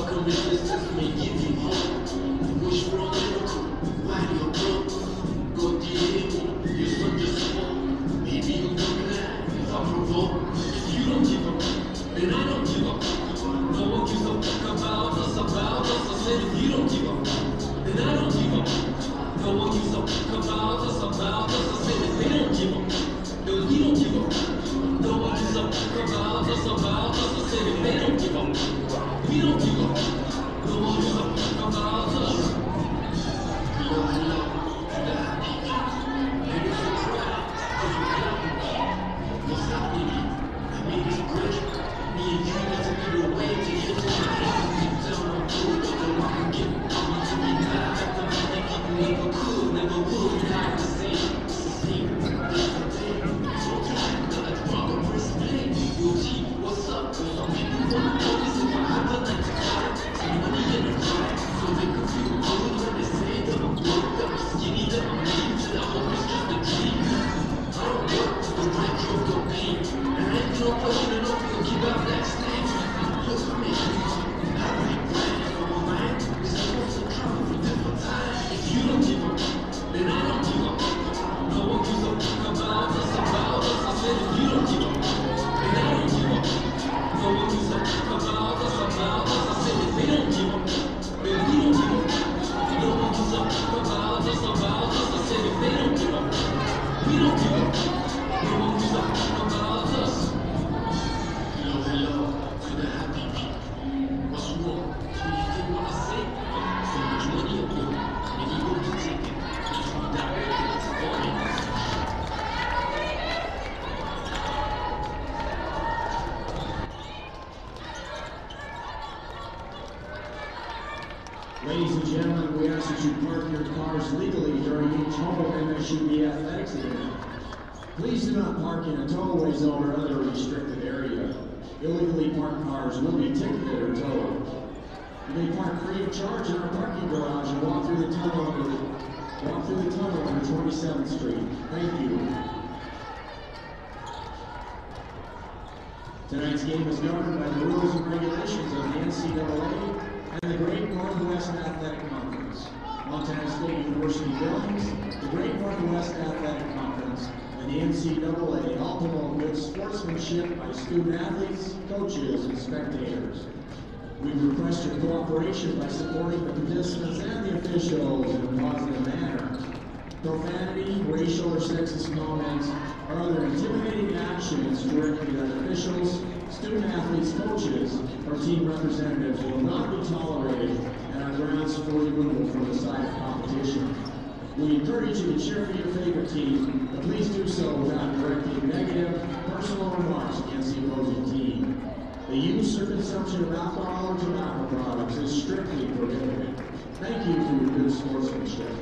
Ladies and gentlemen, we ask that you park your cars legally during each home MSU athletics event. Please do not park in a tollway zone or other restricted area. Illegally parked cars will be ticketed or towed. You may park free of charge in our parking garage and walk through the tunnel under 27th Street. Thank you. Tonight's game is governed by the rules and regulations of the NCAA and the Great Northwest Athletic Conference, Montana State University Billings, the Great Northwest Athletic Conference, and the NCAA all promote good sportsmanship by student athletes, coaches, and spectators. We request your cooperation by supporting the participants and the officials in a positive manner. Profanity, racial or sexist comments, or other intimidating actions directed at officials, student athletes, coaches, or team representatives will not be tolerated and are grounds for removal from the site of competition. We encourage you to cheer for your favorite team, but please do so without directing negative, personal remarks against the opposing team. The use or consumption of alcohol or tobacco products is strictly prohibited. Thank you for your good sportsmanship.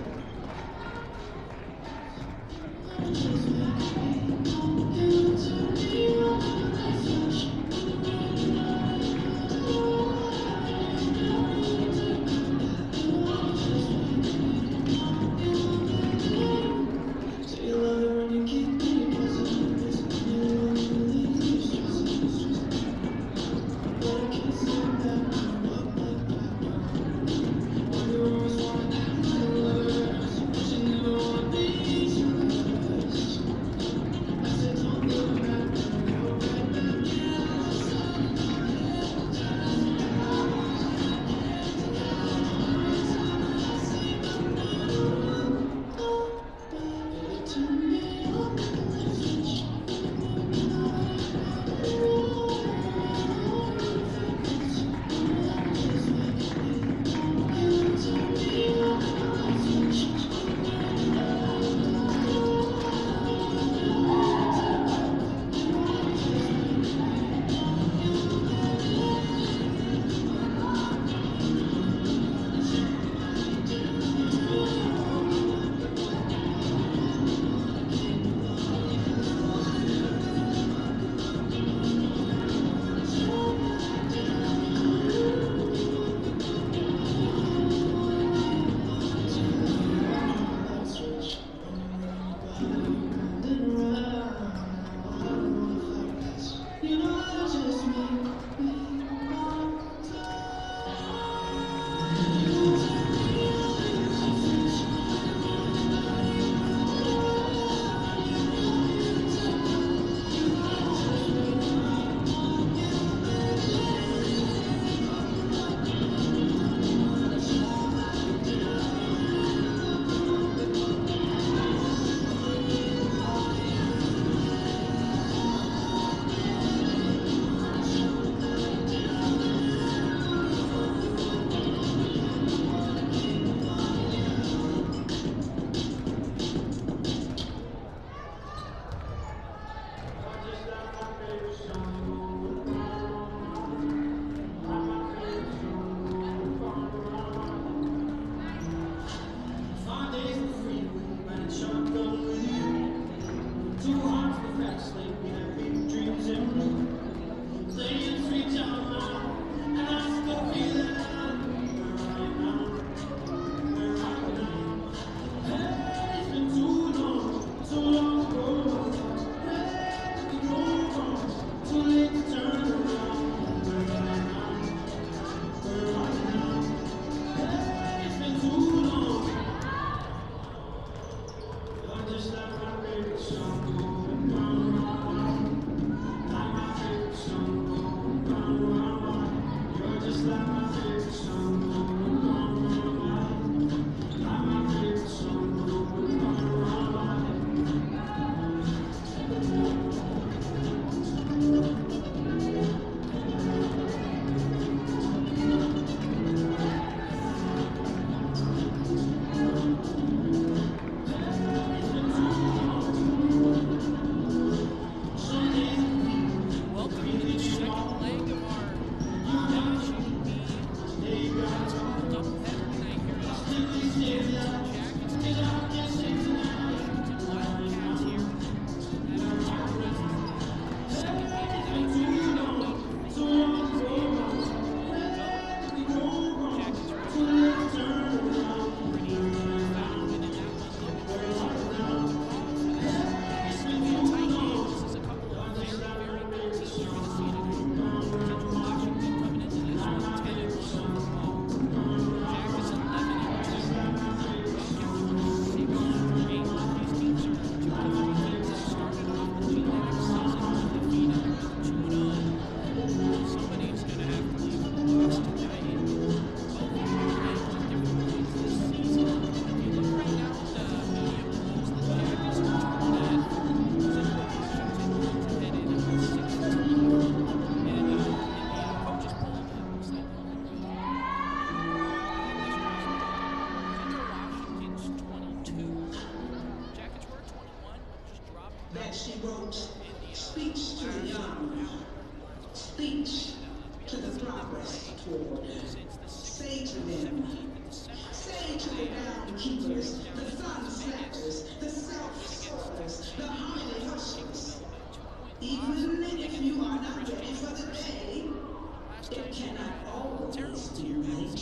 press toward. Say to them, say to the downkeepers, the thumb slappers, the self-servers, the harmony hustlers, even if you are not ready for the day, it cannot always be late.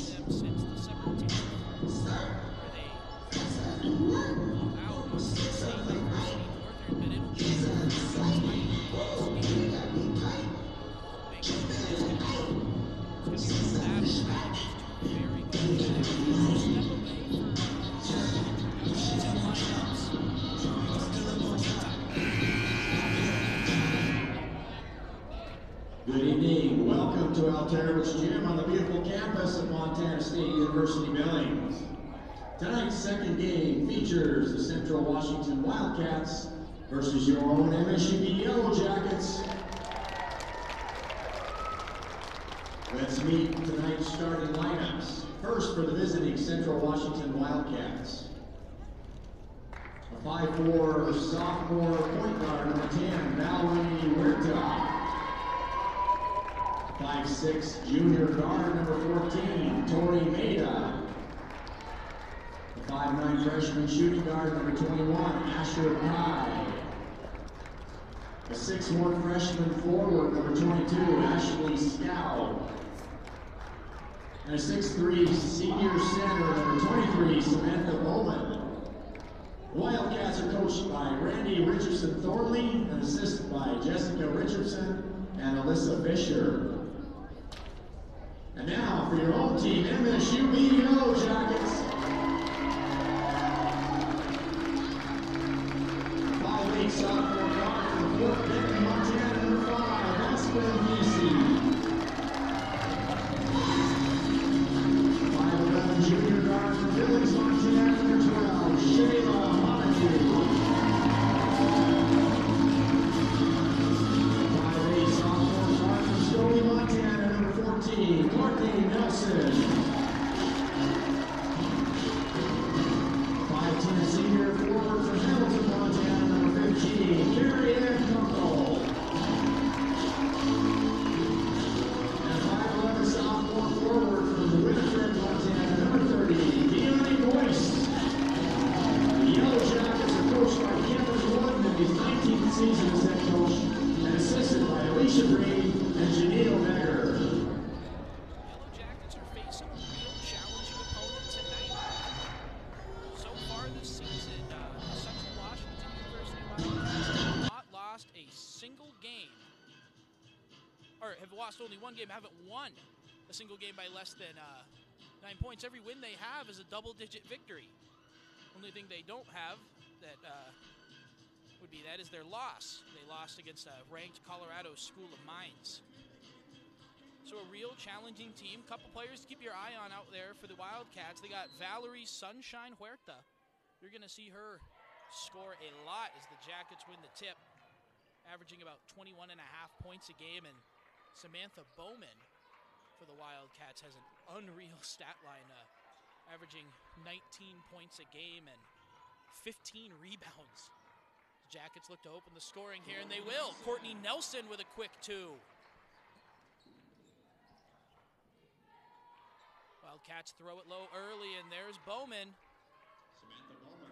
Sir? What? You said something, right? He's a slave. Whoa, you got me tight. Keep it in tight. Selfish right? Good evening. Welcome to Altero's Gym on the beautiful campus of Montana State University, Billings. Tonight's second game features the Central Washington Wildcats versus your own MSU Yellow Jackets. Let's meet tonight's starting lineups. First for the visiting Central Washington Wildcats. A 5'4" sophomore point guard, number 10, Valerie Huerta. 5'6" junior guard, number 14, Tori Maida. The 5'9" freshman shooting guard, number 21, Asher Kai. A 6'1" freshman forward, number 22, Ashley Scow. And a 6'3" senior center, number 23, Samantha Bowman. The Wildcats are coached by Randy Richardson Thornley and assisted by Jessica Richardson and Alyssa Fisher. And now for your own team, MSU Yellow Jackets. 5'8" sophomore guard from Fort Benton, Montana, number 5, Aspen DC. 5'11" junior guard from Billings, Montana, number 12, Shayla Montague. 5'8" sophomore guard from Stony, Montana, number 14, Courtney Nelson. 5'10" senior forward from Hamilton, Montana, number 15, Carrie Ann Kunkel. And 5'11" sophomore forward from Winifred, Montana, number 30, Deanne Boyce. The Yellow Jackets are coached by Cameron Wood in his 19th season as head coach and assisted by Alicia Green and Janelle Becker. Yellow Jackets are facing a real challenging opponent tonight. So far this season, Central Washington University Wildcats have not lost a single game, or have lost only one game, haven't won a single game by less than 9 points. Every win they have is a double-digit victory. Only thing they don't have that would be that is their loss. They lost against a ranked Colorado School of Mines. So a real challenging team. Couple players to keep your eye on out there for the Wildcats. They got Valerie Sunshine Huerta. You're going to see her score a lot as the Jackets win the tip, averaging about 21.5 points a game. And Samantha Bowman for the Wildcats has an unreal stat line, averaging 19 points a game and 15 rebounds. The Jackets look to open the scoring here, and they will. Courtney Nelson with a quick 2. Wildcats throw it low early, and there's Bowman. Samantha Bowman.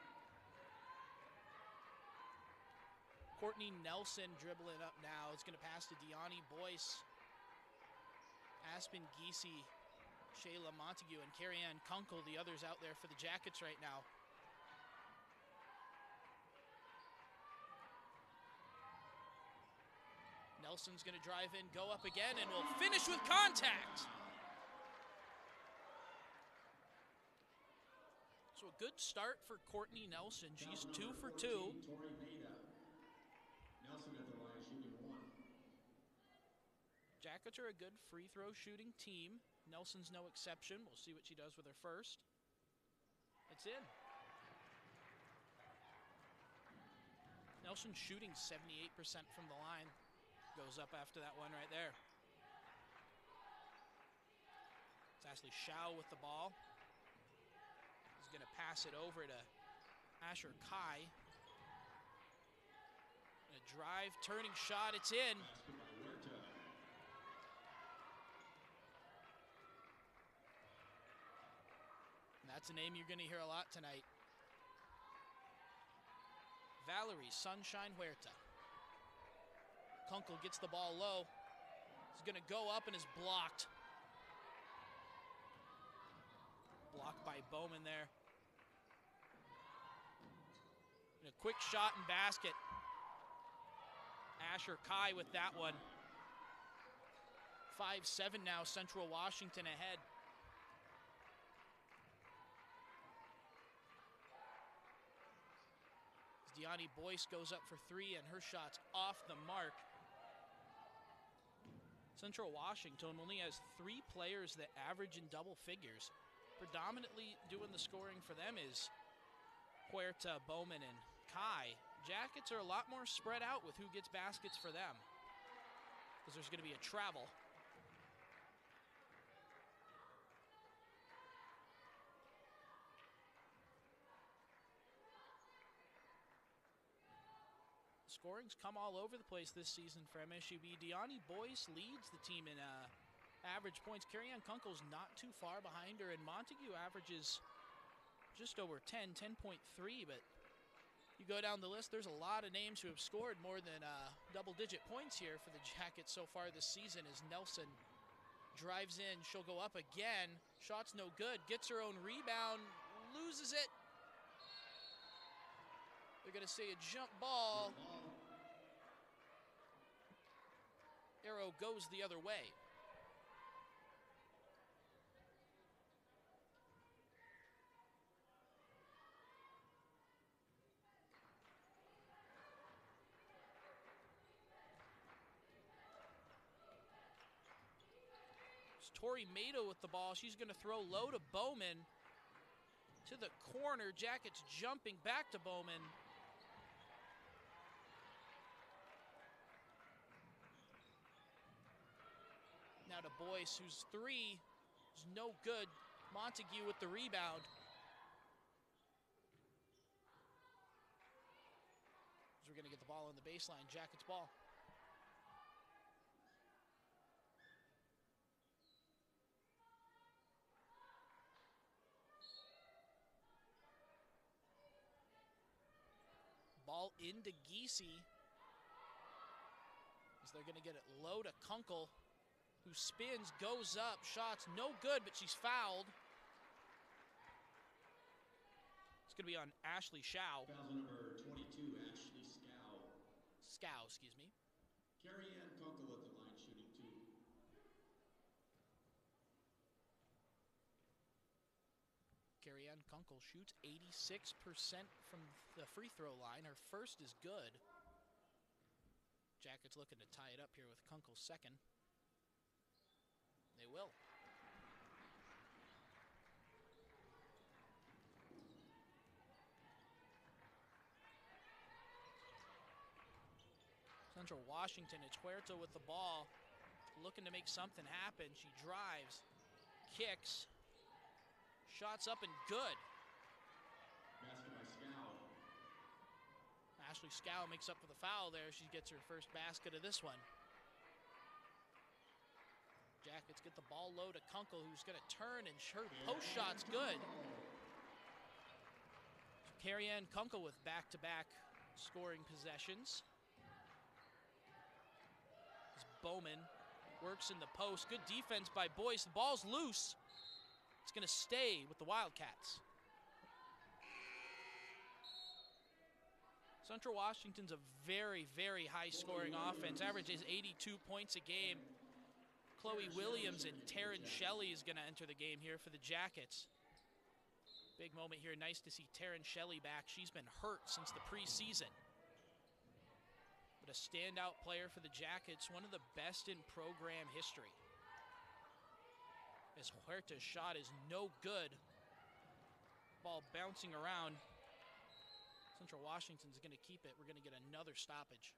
Courtney Nelson dribbling up now. It's going to pass to Deanne Boyce. Aspen Giese, Shayla Montague, and Carrie Ann Kunkel, the others out there for the Jackets right now. Nelson's going to drive in, go up again, and will finish with contact. So a good start for Courtney Nelson. She's 2 for 2. Tori Maida. Nelson at the line shooting 1. Jackets are a good free throw shooting team. Nelson's no exception. We'll see what she does with her first. It's in. Nelson shooting 78% from the line. Goes up after that one right there. It's Ashley Schau with the ball. He's going to pass it over to Asher Kai. And a drive, turning shot, it's in. That's a name you're going to hear a lot tonight. Valerie Sunshine Huerta. Kunkel gets the ball low. He's going to go up and is blocked. Blocked by Bowman there. And a quick shot and basket. Asher Kai with that one. 5-7 now, Central Washington ahead. As Deani Boyce goes up for three and her shot's off the mark. Central Washington only has 3 players that average in double figures. Predominantly doing the scoring for them is Huerta, Bowman, and Kai. Jackets are a lot more spread out with who gets baskets for them, because there's going to be a travel. Scoring's come all over the place this season for MSUB. Deani Boyce leads the team in average points. Carrie-Ann Kunkel's not too far behind her, and Montague averages just over 10, 10.3, but you go down the list, there's a lot of names who have scored more than double-digit points here for the Jackets so far this season. As Nelson drives in, she'll go up again. Shot's no good, gets her own rebound, loses it. They're going to say a jump ball. Arrow goes the other way. It's Tori Mato with the ball. She's going to throw low to Bowman. To the corner, Jackets jumping back to Bowman. Now to Boyce, who's three is no good. Montague with the rebound. So we're going to get the ball on the baseline. Jackets ball. Ball into Giese. As they're going to get it low to Kunkel, who spins, goes up, shots no good, but she's fouled. It's going to be on Ashley Schau. Foul number 22, Ashley Schau. Schau, excuse me. Carrie-Ann Kunkel at the line, shooting 2. Carrie-Ann Kunkel shoots 86% from the free throw line. Her first is good. Jackets looking to tie it up here with Kunkel's second. They will. Central Washington, it's Huerta with the ball, looking to make something happen. She drives, kicks, shots up and good. Basket by Schau. Ashley Schau makes up for the foul there. She gets her first basket of this one. Jackets get the ball low to Kunkel, who's going to turn, and her post shot's good. So Carrie-Ann Kunkel with back-to-back scoring possessions. As Bowman works in the post. Good defense by Boyce. The ball's loose. It's going to stay with the Wildcats. Central Washington's a very, very high-scoring offense. Averages 82 points a game. Chloe Williams and Taryn Shelley is going to enter the game here for the Jackets. Big moment here. Nice to see Taryn Shelley back. She's been hurt since the preseason. But a standout player for the Jackets, one of the best in program history. As Huerta's shot is no good. Ball bouncing around. Central Washington's going to keep it. We're going to get another stoppage.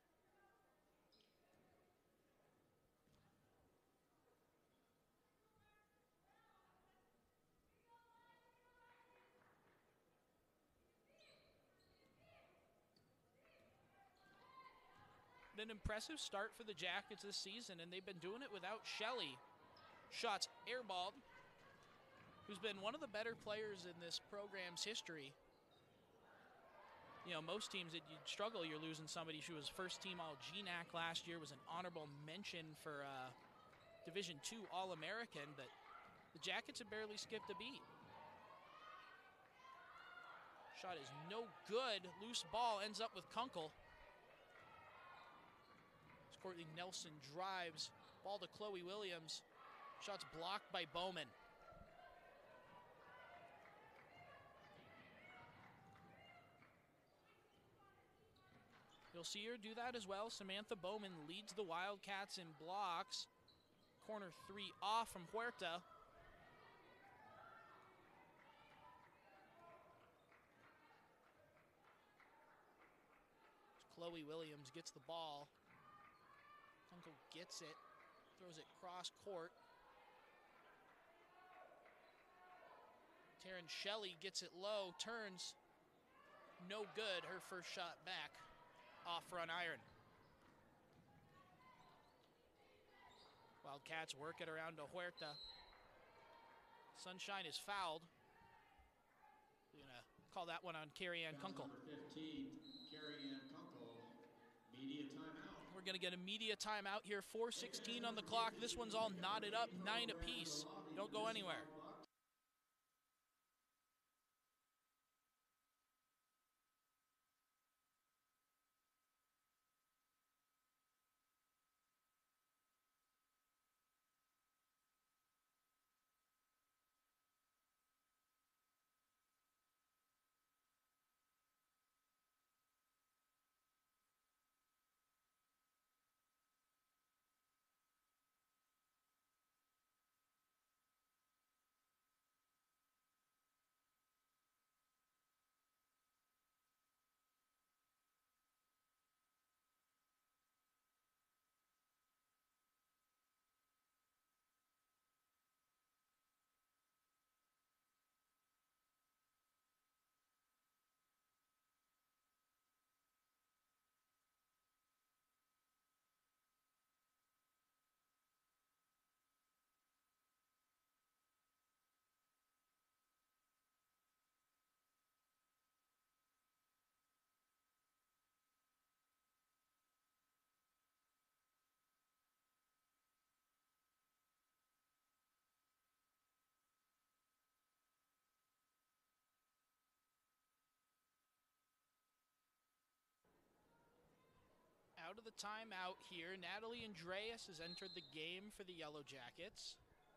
An impressive start for the Jackets this season, and they've been doing it without Shelley. Shots airballed. who's been one of the better players in this program's history. You know, most teams that you'd struggle, you're losing somebody. She was first team All-GNAC last year, was an honorable mention for Division II All-American, but the Jackets have barely skipped a beat. Shot is no good. Loose ball ends up with Kunkel. As Courtney Nelson drives. Ball to Chloe Williams. Shot's blocked by Bowman. You'll see her do that as well. Samantha Bowman leads the Wildcats in blocks. Corner 3 off from Huerta. Chloe Williams gets the ball. Kunkel gets it. Throws it cross court. Taryn Shelley gets it low. Turns. No good. Her first shot back. Off front iron. Wildcats work it around to Huerta. Sunshine is fouled. We're going to call that one on Carrie-Ann Kunkel. Number 15, Carrie-Ann Kunkel. Media timeout. We're going to get a media timeout here. 4:16 on the clock. This one's all knotted up, 9 apiece. Don't go anywhere. Out of the timeout here, Natalie Andreas has entered the game for the Yellow Jackets.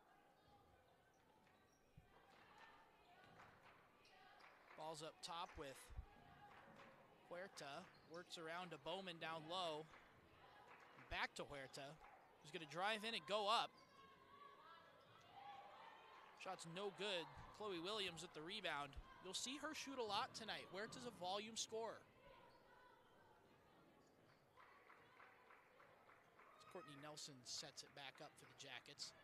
Ball's up top with Huerta. Works around to Bowman down low. Back to Huerta, who's going to drive in and go up. Shot's no good. Chloe Williams with the rebound. You'll see her shoot a lot tonight. Huerta's a volume scorer. Courtney Nelson sets it back up for the Jackets.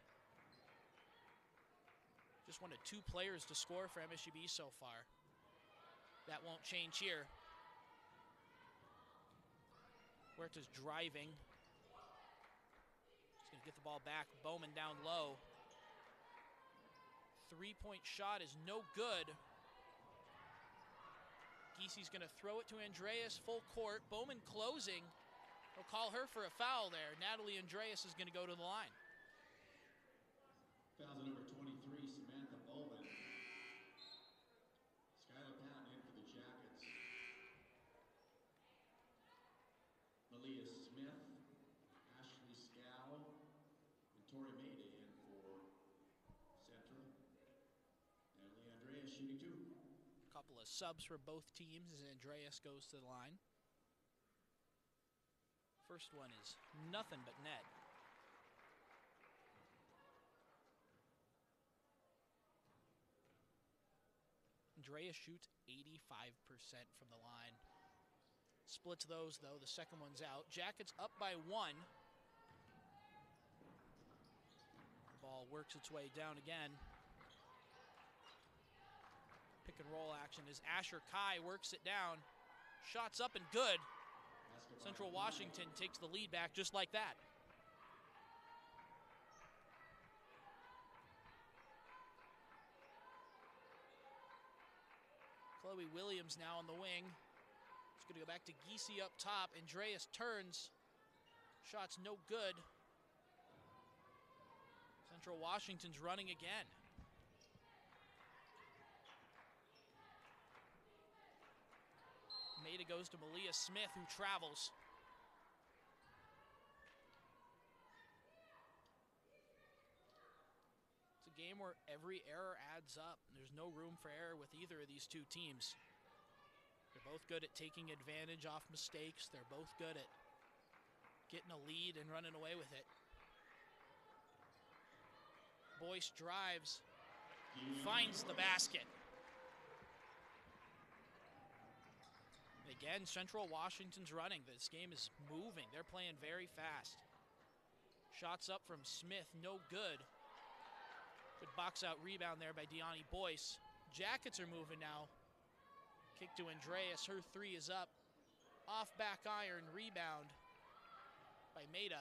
Just one of 2 players to score for MSUB so far. That won't change here. Huerta's driving. He's going to get the ball back. Bowman down low. 3-point shot is no good. Giesey's going to throw it to Andreas, full court. Bowman closing. They'll call her for a foul there. Natalie Andreas is going to go to the line. Fouls number 23, Samantha Bowman. Skylar Patton in for the Jackets. Malia Smith, Ashley Scow, and Tori Mayday in for Central. Natalie Andreas shooting 2. A couple of subs for both teams as Andreas goes to the line. First one is nothing but net. Andrea shoots 85% from the line. Splits those, though. The second one's out. Jackets up by 1. The ball works its way down again. Pick and roll action as Asher Kai works it down. Shots up and good. Central Washington takes the lead back just like that. Chloe Williams now on the wing. It's going to go back to Giese up top. Andreas turns. Shot's no good. Central Washington's running again. Maida goes to Malia Smith, who travels. It's a game where every error adds up. There's no room for error with either of these two teams. They're both good at taking advantage off mistakes. They're both good at getting a lead and running away with it. Boyce drives, finds the basket. And again, Central Washington's running. This game is moving. They're playing very fast. Shots up from Smith, no good. Good box out rebound there by Deani Boyce. Jackets are moving now. Kick to Andreas, her three is up. Off back iron, rebound by Maida.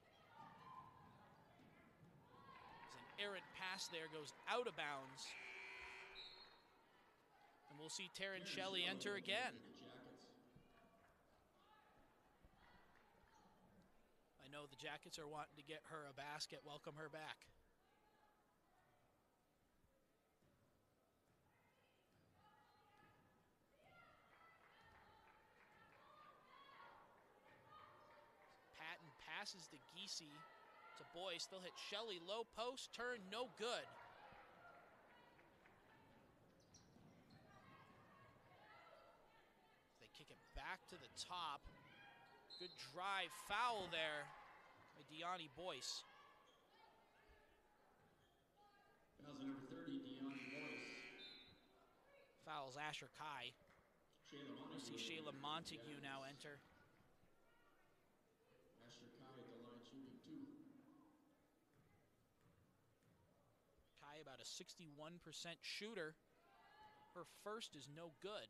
There's an errant pass there, goes out of bounds. And we'll see Taryn Shelley enter again. I know the Jackets are wanting to get her a basket, welcome her back. Patton passes to Giese, to Boyce. They'll hit Shelley, low post, turn, no good. They kick it back to the top. Good drive, foul there by Deani Boyce. Fouls number 30, Deani Boyce. Fouls Asher Kai. We'll see Shayla Montague now enter. Asher Kai at the line shooting 2. Kai about a 61% shooter. Her first is no good.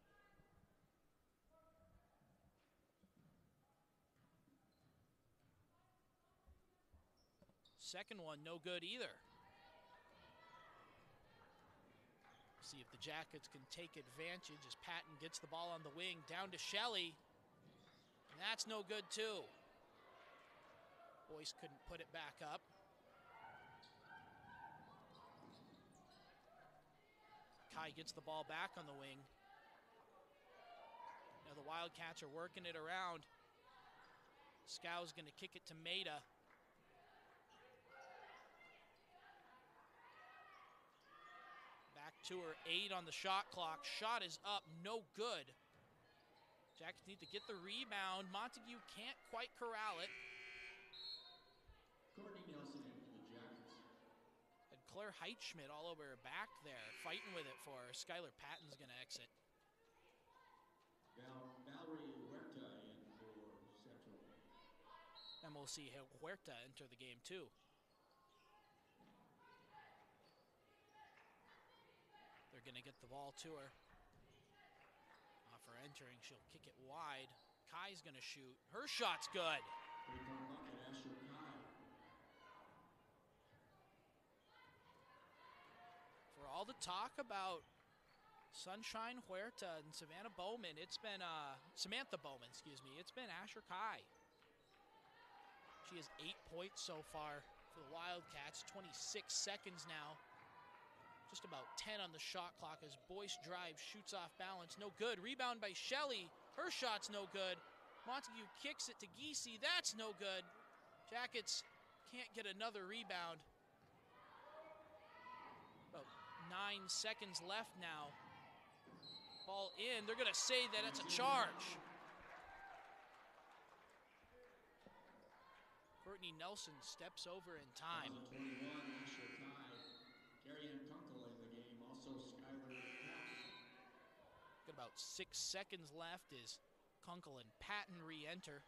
Second one, no good either. See if the Jackets can take advantage as Patton gets the ball on the wing, down to Shelley. And that's no good too. Boyce couldn't put it back up. Kai gets the ball back on the wing. Now the Wildcats are working it around. Skow's gonna kick it to Maida. Back to her, 8 on the shot clock. Shot is up, no good. Jackets need to get the rebound. Montague can't quite corral it. Courtney Nelson in for the Jackets. Had Claire Heitschmidt all over her back there, fighting with it for her. Skylar Patton's gonna exit. Valerie Huerta in for Central. And we'll see Huerta enter the game too. They're gonna get the ball to her. Off her entering, she'll kick it wide. Kai's gonna shoot. Her shot's good. Three-point bucket, Asher Kai. For all the talk about Sunshine Huerta and Savannah Bowman, it's been Samantha Bowman, excuse me. It's been Asher Kai. She has 8 points so far for the Wildcats. 26 seconds now. Just about 10 on the shot clock as Boyce drives, shoots off balance. No good. Rebound by Shelley. Her shot's no good. Montague kicks it to Giese. That's no good. Jackets can't get another rebound. About 9 seconds left now. Ball in. They're going to say that it's a charge. Courtney Nelson steps over in time. 21, Asher Kai. Carrie Ann Kunkel in the game, also Skylar Patton. Got about 6 seconds left as Kunkel and Patton re-enter.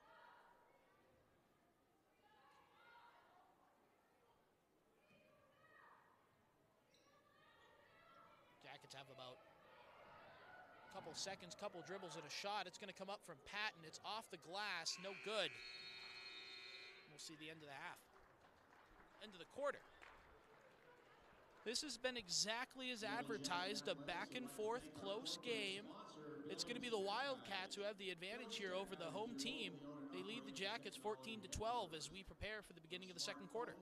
Jackets have about a couple seconds, couple dribbles and a shot. It's going to come up from Patton. It's off the glass, no good. We'll see the end of the half. End of the quarter. This has been exactly as advertised, a back and forth close game. It's going to be the Wildcats who have the advantage here over the home team. They lead the Jackets 14-12 as we prepare for the beginning of the second quarter.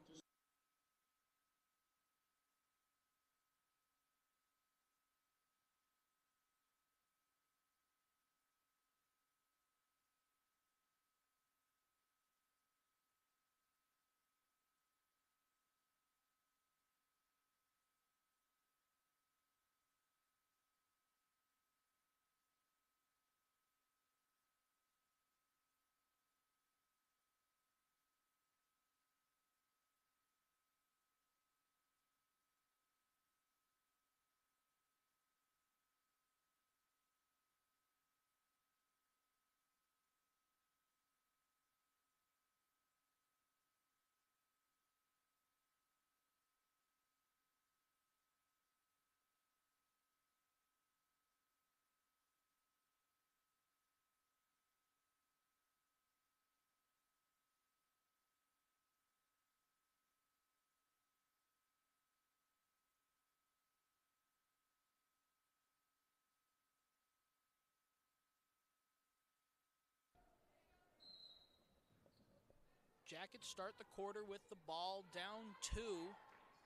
Jackets start the quarter with the ball down 2.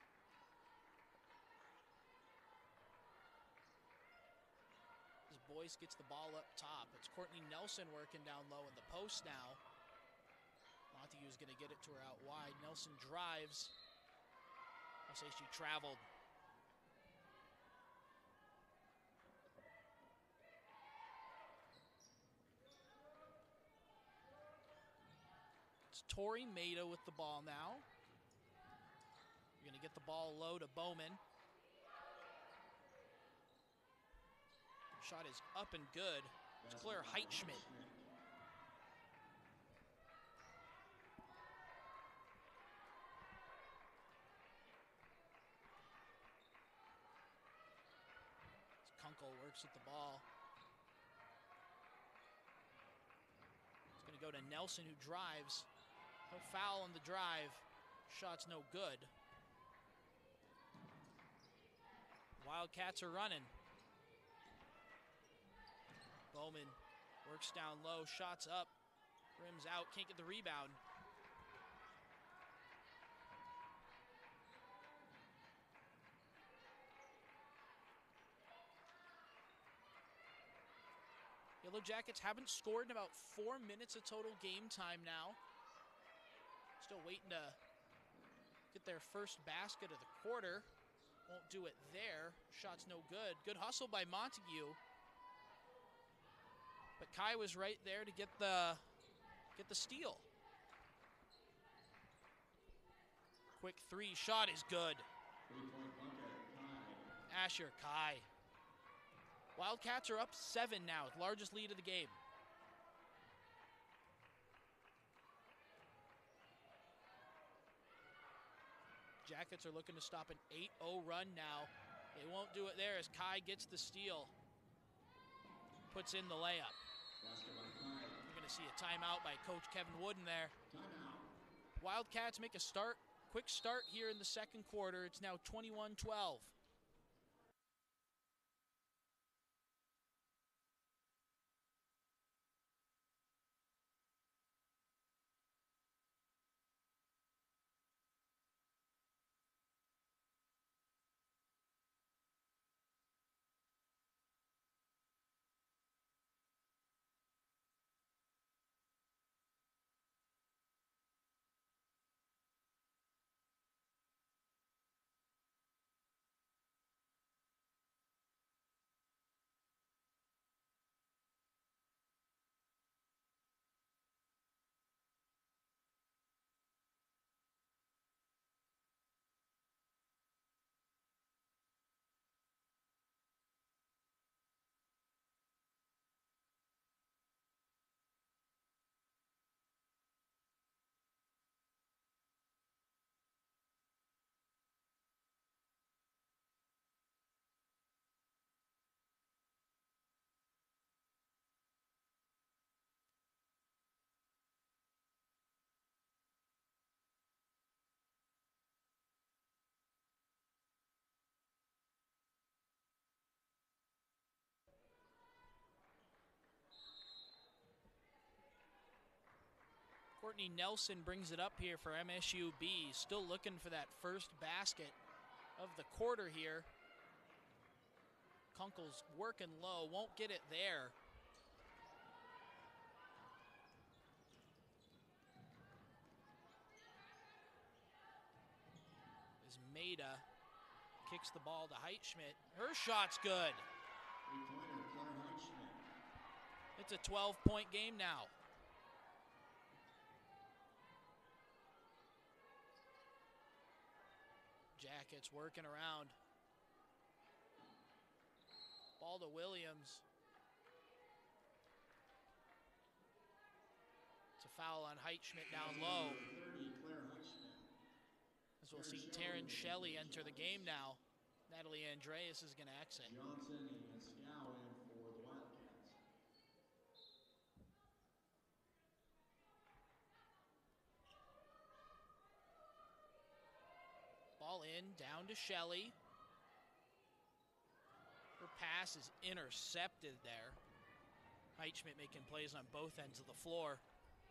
As Boyce gets the ball up top. It's Courtney Nelson working down low in the post now. Montague's going to get it to her out wide. Nelson drives. I'll say she traveled. It's Tori Maida with the ball now. You're going to get the ball low to Bowman. Shot is up and good. It's Claire Heitschmidt. Kunkel works at the ball. It's going to go to Nelson, who drives. No foul on the drive. Shot's no good. Wildcats are running. Bowman works down low, shots up, rims out, can't get the rebound. Yellow Jackets haven't scored in about 4 minutes of total game time now. Still waiting to get their first basket of the quarter. Won't do it there. Shot's no good. Good hustle by Montague. But Kai was right there to get the steal. Quick 3, shot is good. Asher Kai. Wildcats are up 7 now, largest lead of the game. Jackets are looking to stop an 8-0 run now. They won't do it there as Kai gets the steal. Puts in the layup. You're going to see a timeout by Coach Kevin Wooden there. Wildcats make a quick start here in the second quarter. It's now 21-12. Courtney Nelson brings it up here for MSU B. Still looking for that first basket of the quarter here. Kunkel's working low, won't get it there. As Maida kicks the ball to Heitschmidt. Her shot's good. Three-pointer, Claire Heitschmidt. It's a 12-point game now. Jackets working around. Ball to Williams. It's a foul on Heitschmidt down low. 30, Claire Heitschmidt. As we'll see Taryn Shelley enter the game now. Natalie Andreas is going to exit. Johnson and Scow in for the Wildcats. Ball in, down to Shelley. Her pass is intercepted there. Heitschmidt making plays on both ends of the floor.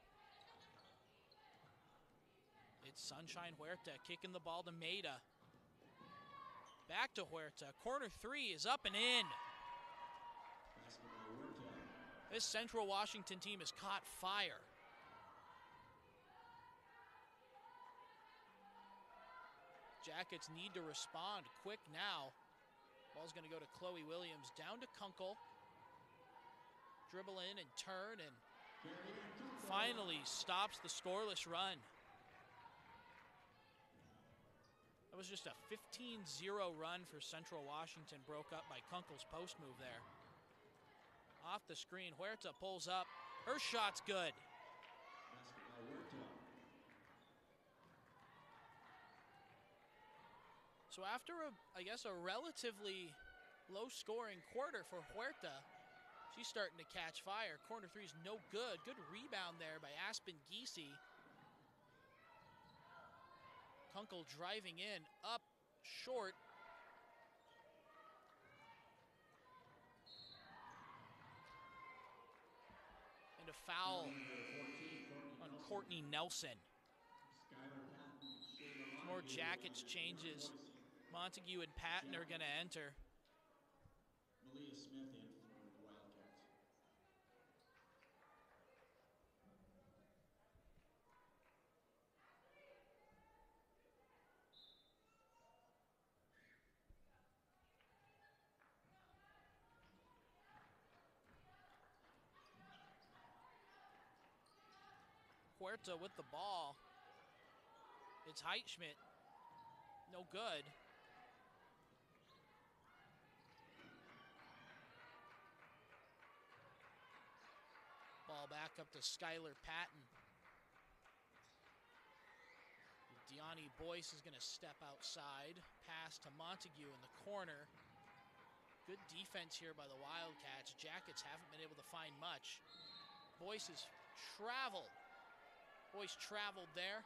It's Sunshine Huerta kicking the ball to Maida. Back to Huerta. Corner three is up and in. Basketball Huerta. This Central Washington team has caught fire. Jackets need to respond quick now. Ball's going to go to Chloe Williams. Down to Kunkel. Dribble in and turn and finally stops the scoreless run. That was just a 15-0 run for Central Washington, broke up by Kunkel's post move there. Off the screen, Huerta pulls up. Her shot's good. Basketball Huerta. So after, a relatively low-scoring quarter for Huerta, she's starting to catch fire. Corner three's no good. Good rebound there by Aspen Giese. Kunkel driving in, up, short. And a foul on Courtney Nelson. More Jackets changes. Montague and Patton are going to enter. Malia Smith in for the Wildcats. Huerta with the ball. It's Heitschmidt. No good. Ball back up to Skylar Patton. Deani Boyce is going to step outside. Pass to Montague in the corner. Good defense here by the Wildcats. Jackets haven't been able to find much. Boyce has traveled. Boyce traveled there.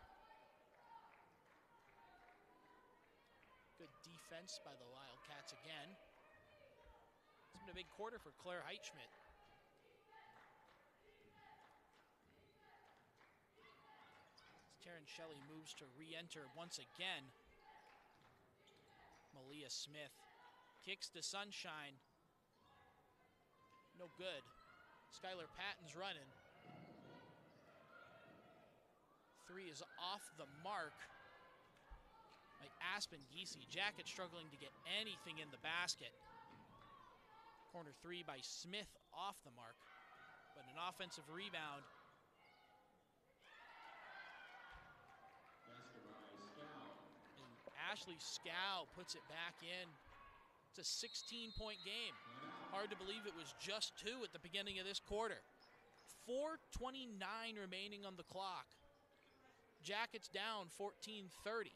Good defense by the Wildcats again. It's been a big quarter for Claire Heitschmidt. Taryn Shelley moves to re-enter once again. Malia Smith kicks to Sunshine. No good. Skylar Patton's running. Three is off the mark by Aspen Giese. Jackets struggling to get anything in the basket. Corner three by Smith off the mark, but an offensive rebound. And Ashley Scow puts it back in. It's a 16-point game. Hard to believe it was just two at the beginning of this quarter. 4:29 remaining on the clock. Jackets down 14-30.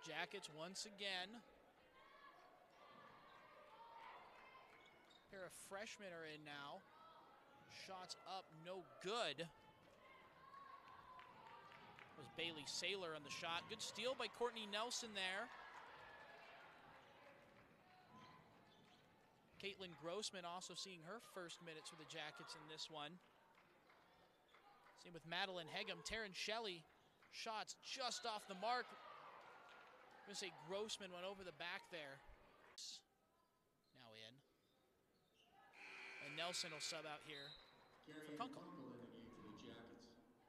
Jackets once again. A pair of freshmen are in now. Shots up, no good. It was Bailey Saylor on the shot. Good steal by Courtney Nelson there. Caitlin Grossman also seeing her first minutes for the Jackets in this one. Same with Madeline Hegum. Taryn Shelley, shots just off the mark. I'm going to say Grossman went over the back there. Now in. And Nelson will sub out here for Kunkel. In the game for the Jackets.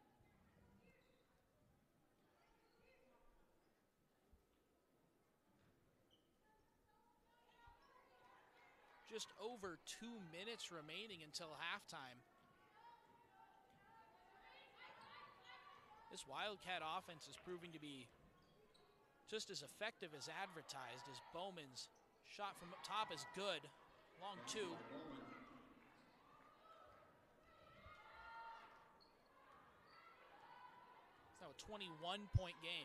Just over 2 minutes remaining until halftime. This Wildcat offense is proving to be just as effective as advertised, as Bowman's shot from up top is good. Long two. It's now a 21-point game.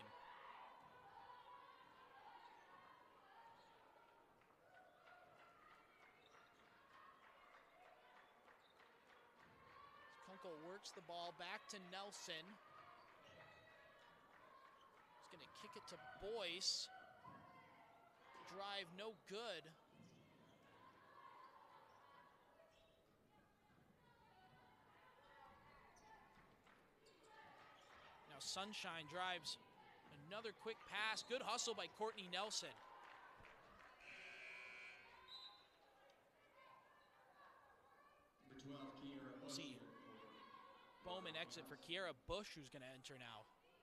Kunkel works the ball back to Nelson. He's going to kick it to Boyce. Drive no good. Now Sunshine drives. Another quick pass. Good hustle by Courtney Nelson. Number 12, Kiera. We'll see Bowman exit for Kiera Bush, who's going to enter now.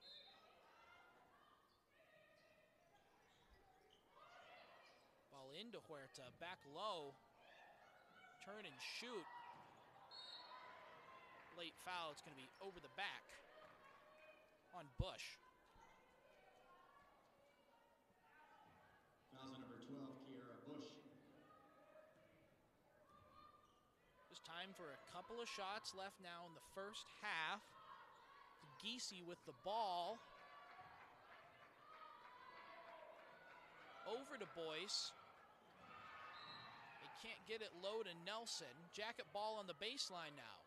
Ball into Huerta, back low. Turn and shoot. Late foul, it's going to be over the back on Bush. Fouls on number 12, Kiera Bush. Just time for a couple of shots left now in the first half. Giese with the ball. Over to Boyce. They can't get it low to Nelson. Jacket ball on the baseline now.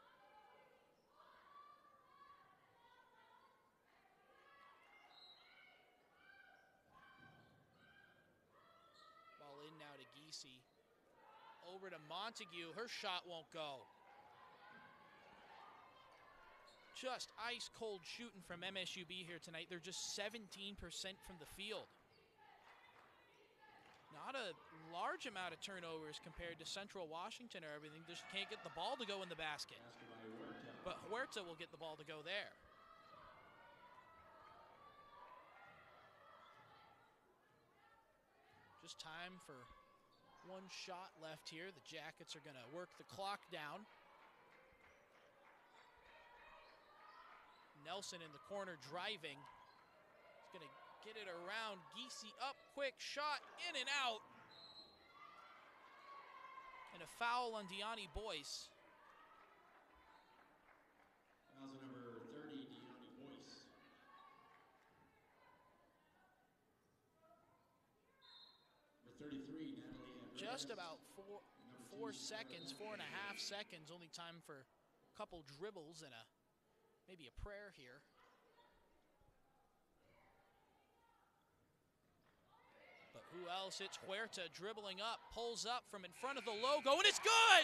Ball in now to Giese. Over to Montague. Her shot won't go. Just ice cold shooting from MSUB here tonight. They're just 17% from the field. Not a large amount of turnovers compared to Central Washington or everything. Just can't get the ball to go in the basket. But Huerta will get the ball to go there. Just time for one shot left here. The Jackets are going to work the clock down. Nelson in the corner driving. He's going to get it around. Giese up quick. Shot in and out. And a foul on Deani Boyce. Fouls on number 30, Deani Boyce. Number 33, Natalie Andreas. Just about four seconds, 4.5 seconds. Only time for a couple dribbles and maybe a prayer here. But who else? It's Huerta dribbling up, pulls up from in front of the logo, and it's good!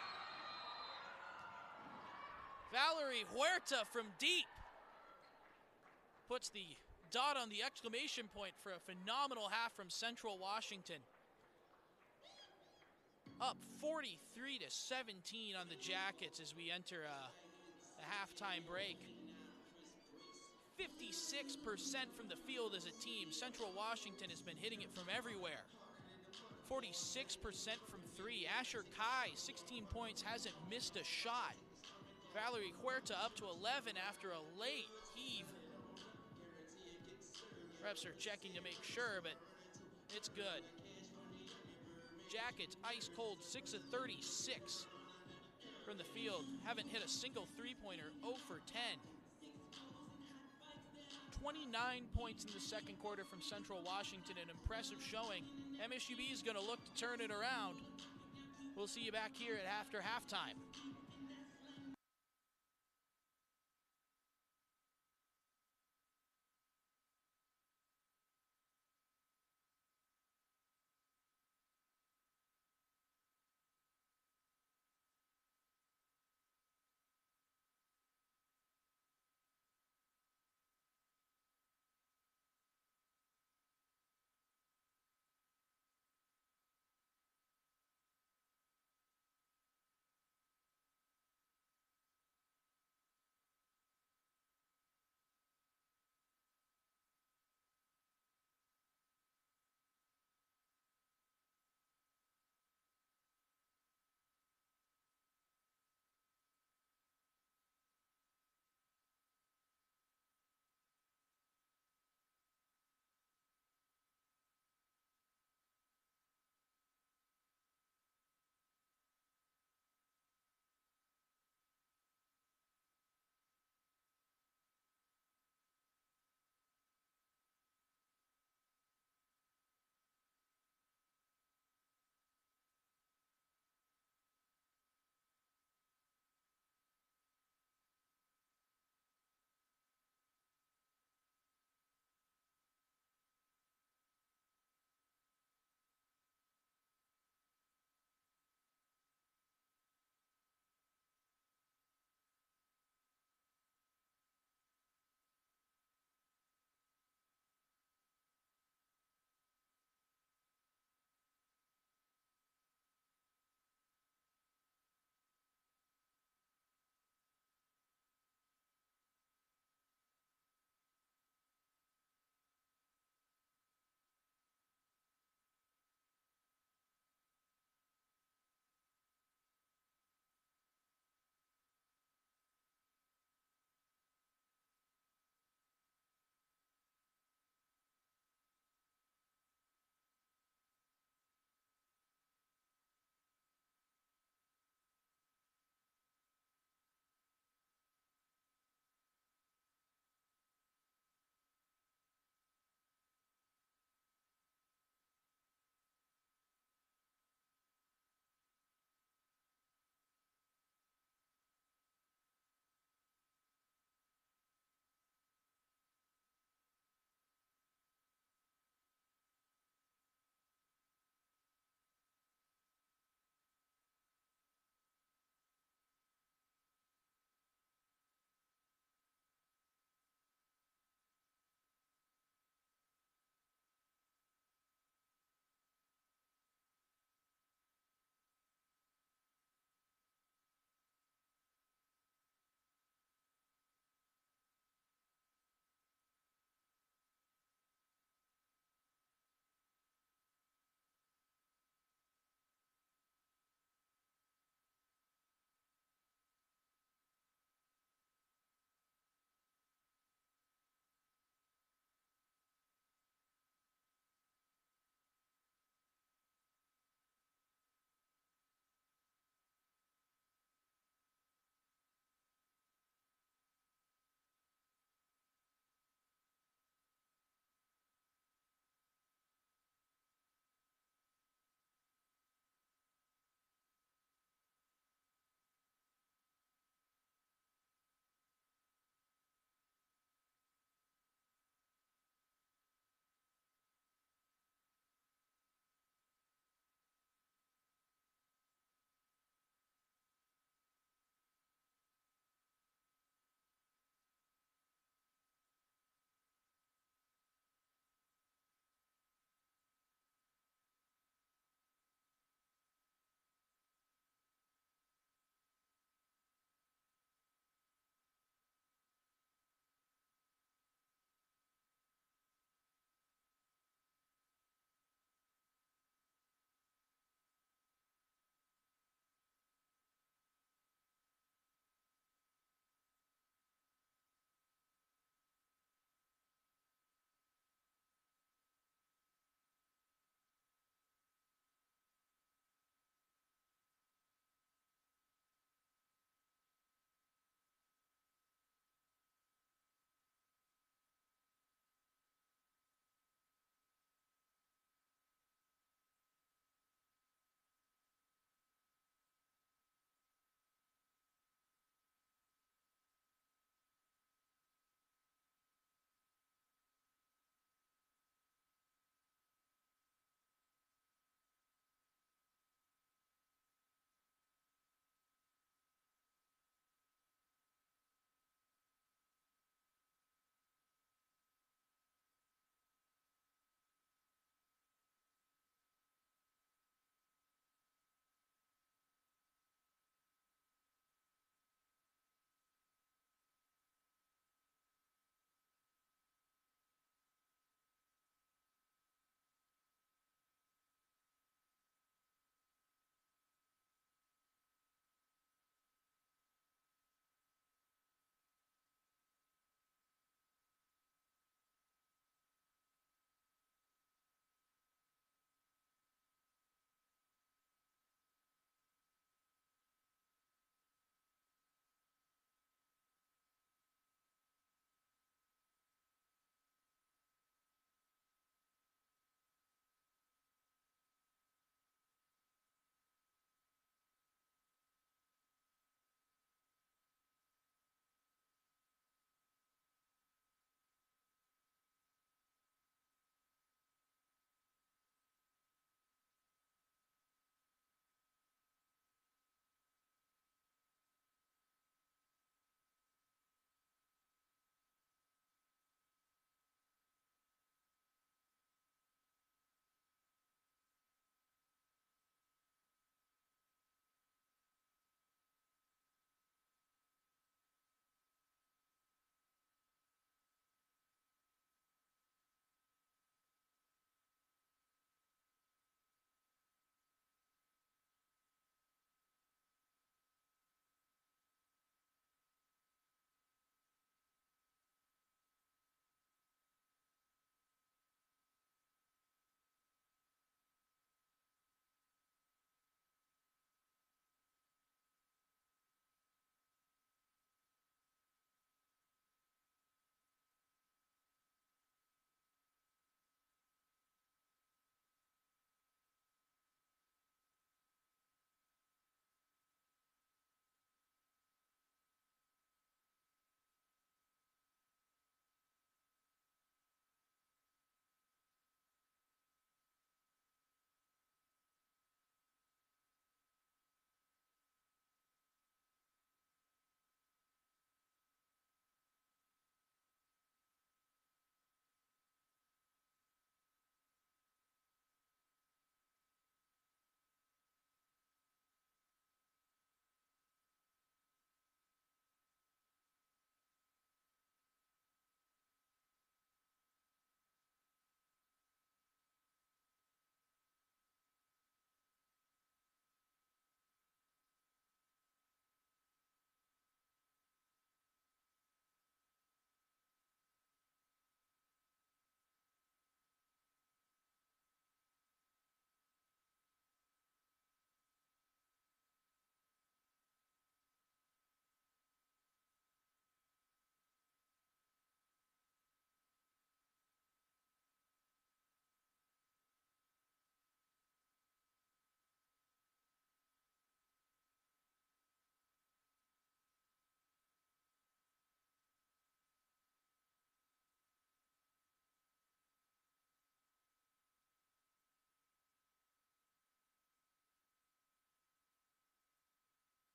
Valerie Huerta from deep puts the dot on the exclamation point for a phenomenal half from Central Washington. Up 43-17 on the Jackets as we enter the halftime break. 56% from the field as a team. Central Washington has been hitting it from everywhere. 46% from three. Asher Kai, 16 points, hasn't missed a shot. Valerie Huerta up to 11 after a late heave. Refs are checking to make sure, but it's good. Jackets ice cold, 6 of 36 from the field. Haven't hit a single three-pointer, 0 for 10. 29 points in the second quarter from Central Washington, an impressive showing. MSUB is going to look to turn it around. We'll see you back here after halftime.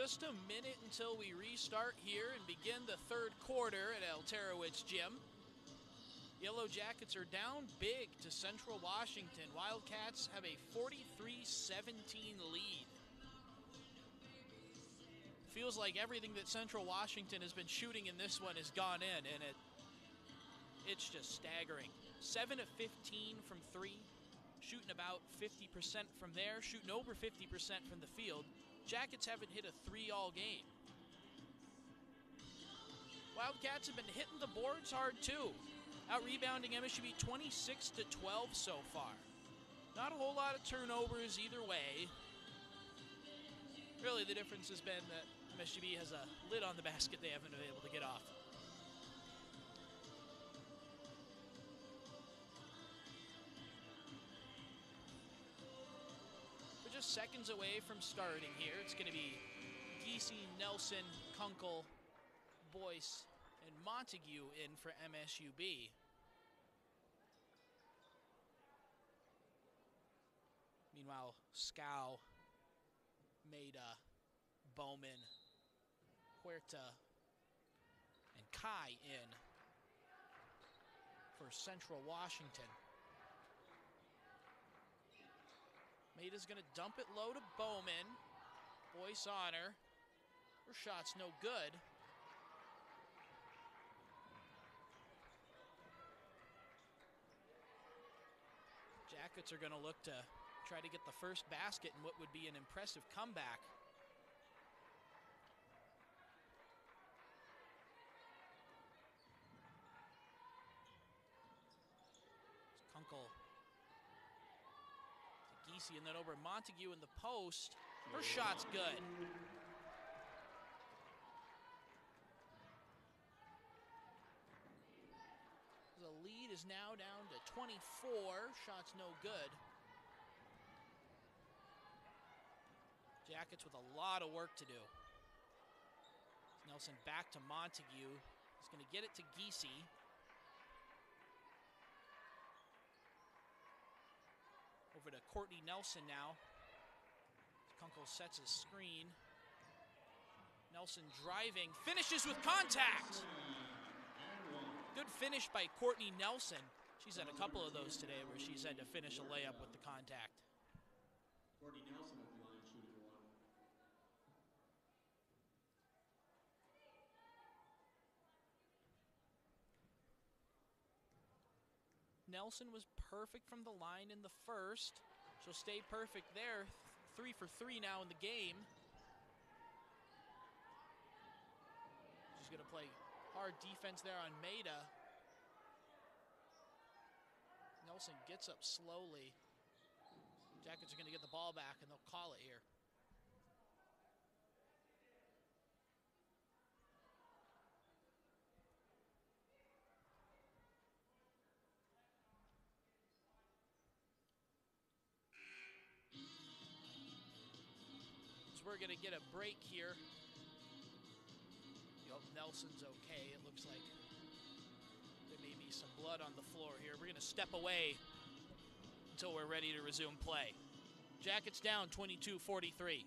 Just a minute until we restart here and begin the third quarter at Alterowitz Gym. Yellow Jackets are down big to Central Washington. Wildcats have a 43-17 lead. Feels like everything that Central Washington has been shooting in this one has gone in, and it's just staggering. 7 of 15 from 3, shooting about 50% from there, shooting over 50% from the field. Jackets haven't hit a 3 all game. Wildcats have been hitting the boards hard too, out-rebounding MSU 26-12 so far. Not a whole lot of turnovers either way. Really, the difference has been that MSU has a lid on the basket they haven't been able to get off. We're just seconds away from starting here. It's going to be Giese, Nelson, Kunkel, Boyce, and Montague in for MSUB. Meanwhile, Scow, Maida, Bowman, Huerta, and Kai in for Central Washington. Maida's going to dump it low to Bowman. Boyce on her. Her shot's no good. Jackets are going to look to try to get the first basket in what would be an impressive comeback. Kunkel to Giese, and then over Montague in the post. Her shot's good. The lead is now down to 24. Shot's no good. Jackets with a lot of work to do. Nelson back to Montague. He's going to get it to Giese. Over to Courtney Nelson now. Kunkel sets his screen. Nelson driving, finishes with contact. Good finish by Courtney Nelson. She's had a couple of those today where she's had to finish a layup with the contact. Courtney Nelson at the line shooting one. Nelson was perfect from the line in the first. She'll stay perfect there. 3 for 3 now in the game. She's going to play hard defense there on Maida. Nelson gets up slowly. Jackets are going to get the ball back, and they'll call it here. So we're going to get a break here. Yep, Nelson's okay. It looks like there may be some blood on the floor here. We're going to step away until we're ready to resume play. Jackets down 22-43.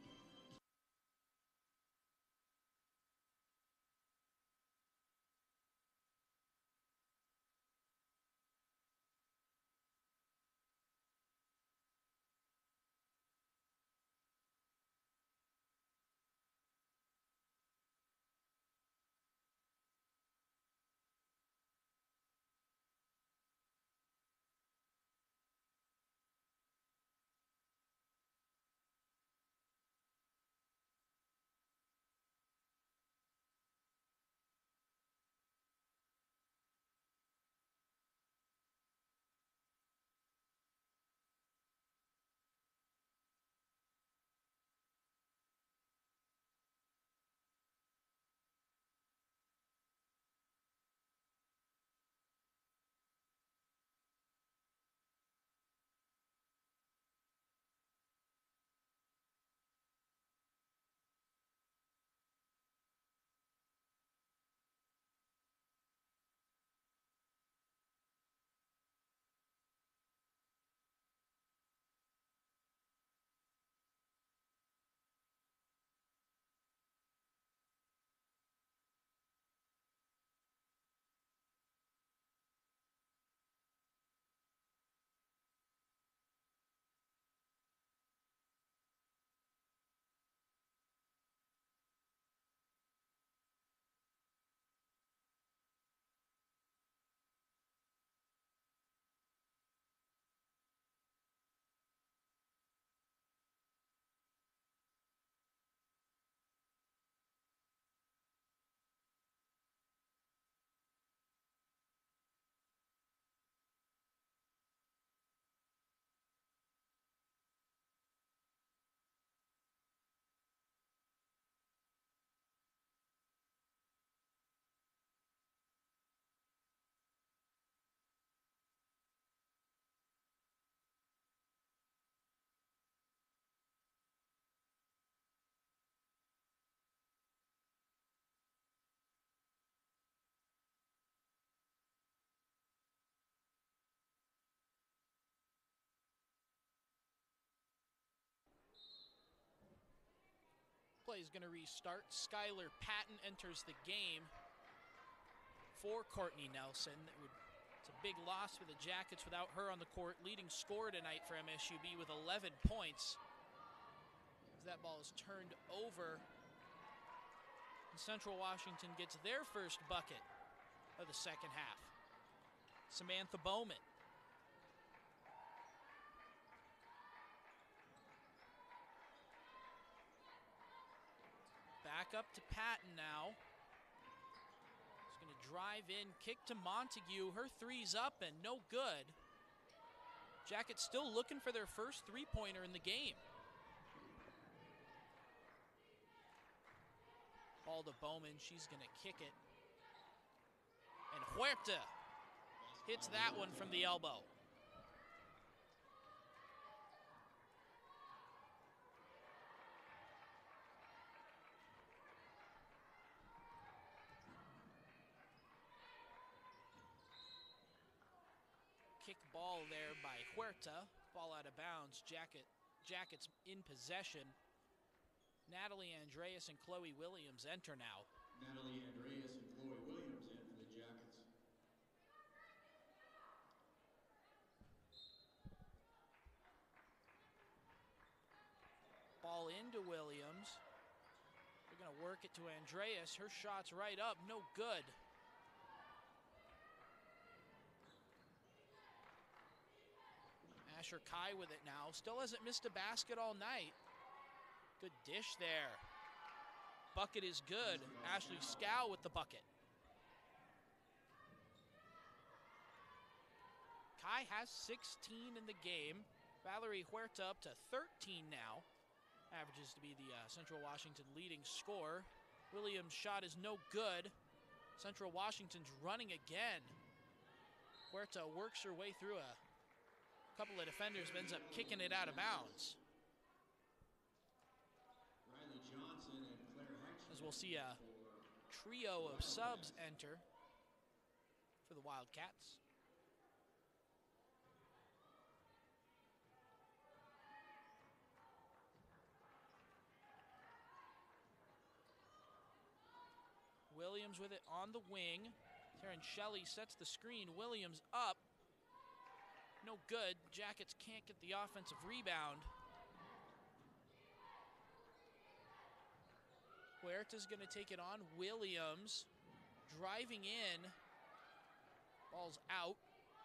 play is going to restart. Skylar Patton enters the game for Courtney Nelson. It's a big loss for the Jackets without her on the court. Leading scorer tonight for MSUB with 11 points. As that ball is turned over, and Central Washington gets their first bucket of the second half. Samantha Bowman. Back up to Patton now. He's going to drive in, kick to Montague. Her three's up and no good. Jackets still looking for their first three-pointer in the game. Ball to Bowman. She's going to kick it. And Huerta hits that one from the elbow. Kick ball there by Huerta. Ball out of bounds. Jackets in possession. Natalie Andreas and Chloe Williams enter now. Natalie Andreas and Chloe Williams in for the Jackets. Ball into Williams. They're going to work it to Andreas. Her shot's right up. No good. Asher Kai with it now. Still hasn't missed a basket all night. Good dish there. Bucket is good. Ashley Scow with the bucket. Kai has 16 in the game. Valerie Huerta up to 13 now. Averages to be the Central Washington leading scorer. Williams' shot is no good. Central Washington's running again. Huerta works her way through a couple of defenders, but ends up kicking it out of bounds. Riley Johnson and Claire Heichman. As we'll see a trio of subs enter for the Wildcats. Williams with it on the wing. Taryn Shelley sets the screen. Williams up. No good. Jackets can't get the offensive rebound. Huerta's going to take it on. Williams driving in. Ball's out.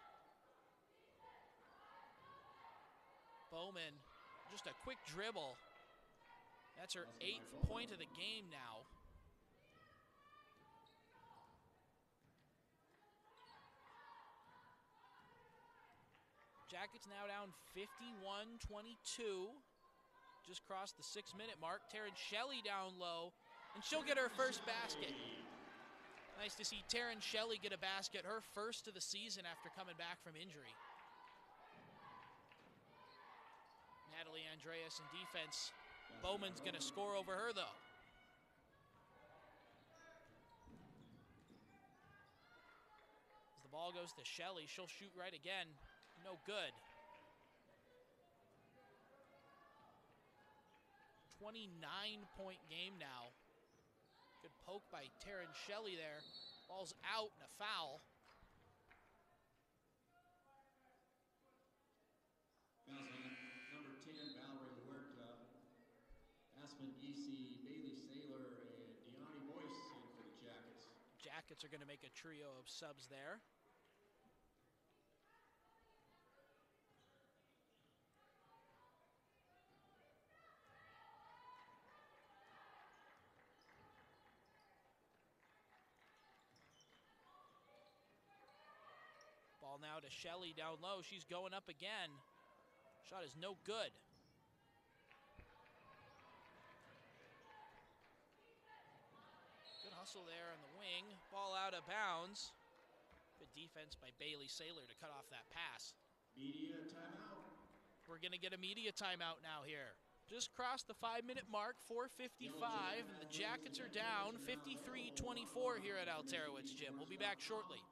Bowman, just a quick dribble. That's her 8th point of the game now. Jackets now down 51-22. Just crossed the 6-minute mark. Taryn Shelley down low, and she'll get her first basket. Nice to see Taryn Shelley get a basket, her first of the season after coming back from injury. Natalie Andreas in defense. Bowman's going to score over her, though. As the ball goes to Shelley, she'll shoot right again. No good. 29-point game now. Good poke by Taryn Shelley there. Ball's out and a foul. Fouls on number 10, Valerie Huerta. Aspen Geesey, Bailey Saylor, and Deani Boyce in for the Jackets. Jackets are going to make a trio of subs there. Ball now to Shelley down low. She's going up again. Shot is no good. Good hustle there on the wing. Ball out of bounds. Good defense by Bailey Saylor to cut off that pass. Media timeout. We're going to get a media timeout now here. Just crossed the 5-minute mark, 4:55, and the Jackets are down 53-24 here at Alterowitz Gym. We'll be back shortly.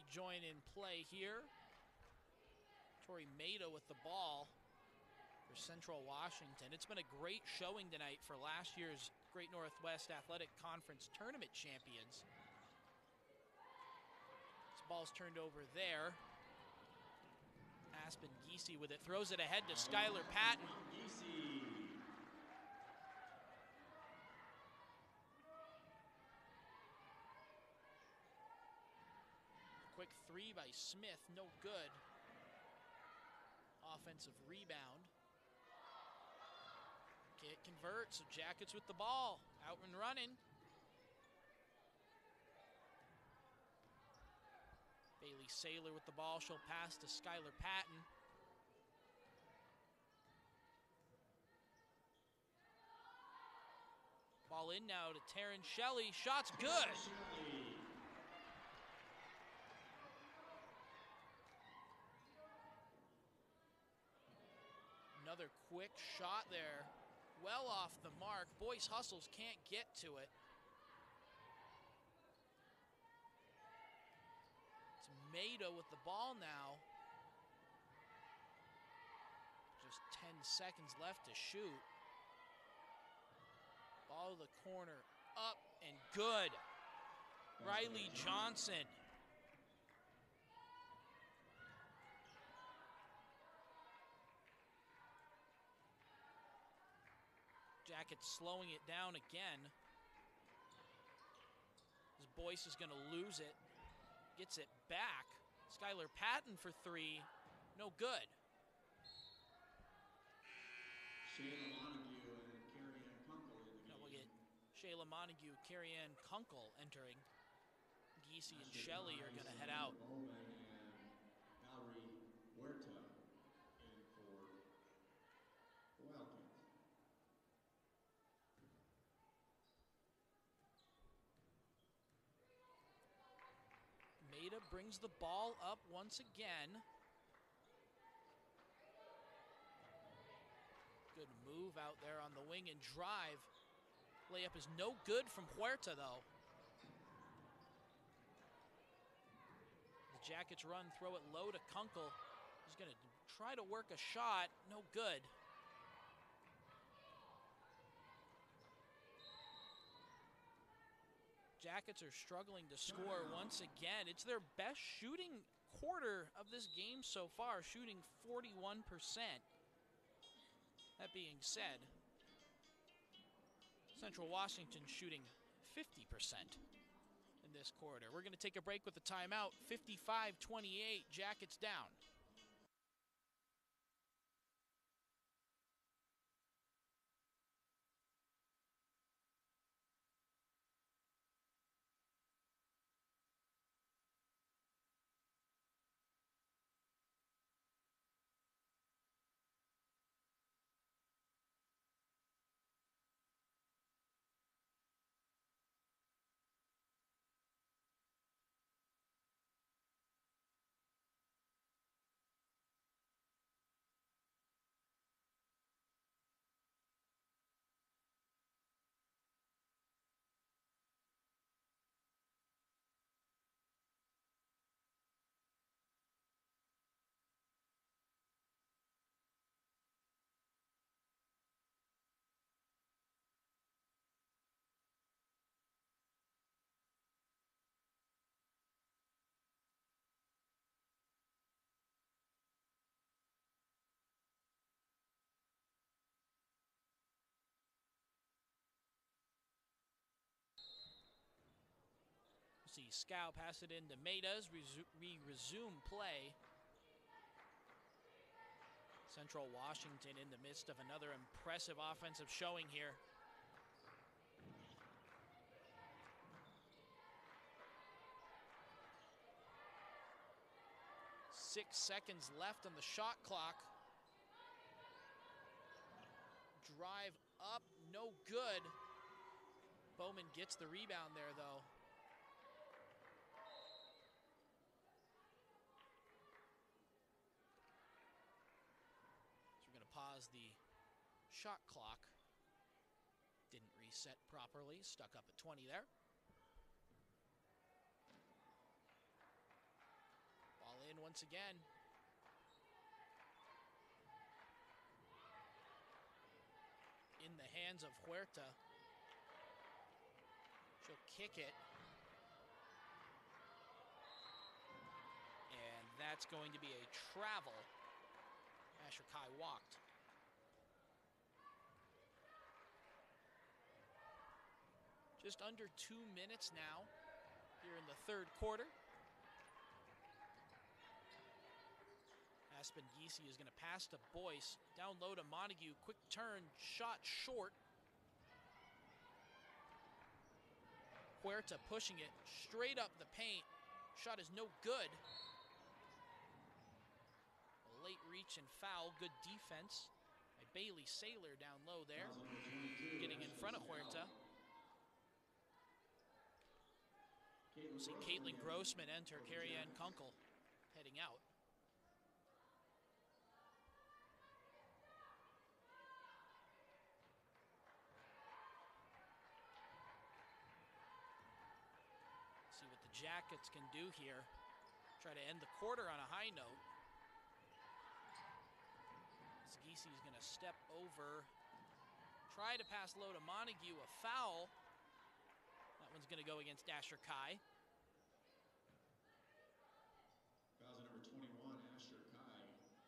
join in play here. Tori Maida with the ball for Central Washington. It's been a great showing tonight for last year's Great Northwest Athletic Conference Tournament champions. This ball's turned over there. Aspen Giese with it, throws it ahead to Skylar Patton. Quick three by Smith, no good. Offensive rebound. Can't convert, so Jackets with the ball, out and running. Bailey Saylor with the ball, she'll pass to Skylar Patton. Ball in now to Taryn Shelley, shot's good. Another quick shot there, well off the mark. Boyce Hustles can't get to it. It's Maida with the ball now. Just 10 seconds left to shoot. Ball to the corner, up and good. Riley Johnson. Jackets slowing it down again. As Boyce is going to lose it. Gets it back. Skylar Patton for three. No good. Shayla Montague and Carrie Ann Kunkel in the Now game. we'll get Shayla Montague, Carrie Ann Kunkel entering. Giese and Shelley are going to head out. Bowman and Valerie Huerta in for the Wildcats. Maida brings the ball up once again. Good move out there on the wing and drive. Layup is no good from Huerta, though. The Jackets run, throw it low to Kunkel. He's going to try to work a shot. No good. Jackets are struggling to score once again. It's their best shooting quarter of this game so far, shooting 41%. That being said, Central Washington shooting 50% in this quarter. We're going to take a break with the timeout. 55-28, Jackets down. See Scow pass it into Maidas. We resume play. Central Washington in the midst of another impressive offensive showing here. Six seconds left on the shot clock. Drive up, no good. Bowman gets the rebound there, though. So we're going to pause the shot clock. Didn't reset properly, stuck up at 20 there. once again. In the hands of Huerta. She'll kick it. And that's going to be a travel. Asher Kai walked. Just under 2 minutes now here in the third quarter. Aspen Giese is going to pass to Boyce. Down low to Montague. Quick turn, shot short. Huerta pushing it straight up the paint. Shot is no good. A late reach and foul. Good defense by Bailey Saylor down low there. Getting in front of Huerta. We'll see Caitlin Grossman enter. Carrie Ann Kunkel heading out. See what the Jackets can do here. Try to end the quarter on a high note. Giese is going to step over. Try to pass low to Montague. A foul. That one's going to go against Asher Kai. Fouls number 21, Asher Kai.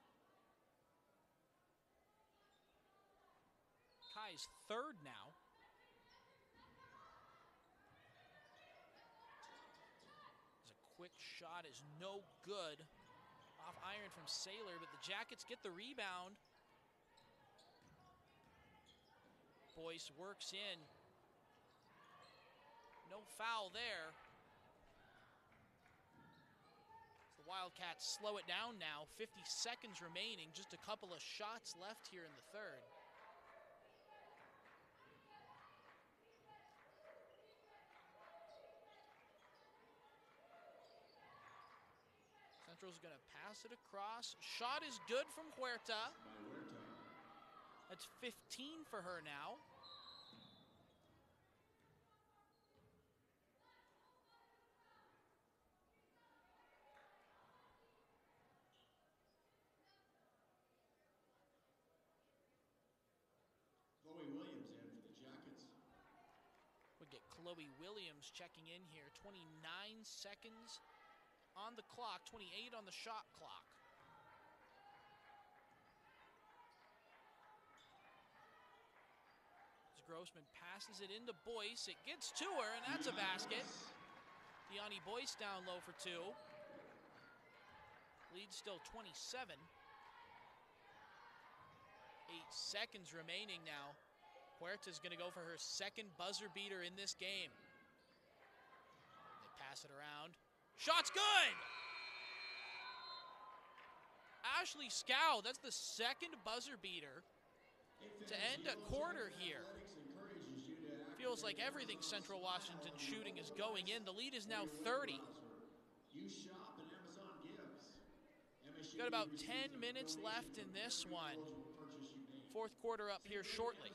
Kai's third now. Quick shot is no good. Off iron from Saylor, but the Jackets get the rebound. Boyce works in. No foul there. So the Wildcats slow it down now. 50 seconds remaining. Just a couple of shots left here in the third. Central's going to pass it across. Shot is good from Huerta. That's 15 for her now. Chloe Williams in for the Jackets. We get Chloe Williams checking in here. 29 seconds on the clock, 28 on the shot clock. As Grossman passes it into Boyce, it gets to her, and that's a basket. Deani Boyce down low for two. Lead still 27. 8 seconds remaining now. Huerta's going to go for her second buzzer beater in this game. They pass it around. Shot's good! Ashley Scow, that's the second buzzer beater to end a quarter here. Feels like everything Central Washington shooting is going in. The lead is now 30. Got about 10 minutes left in this one. Fourth quarter up here shortly.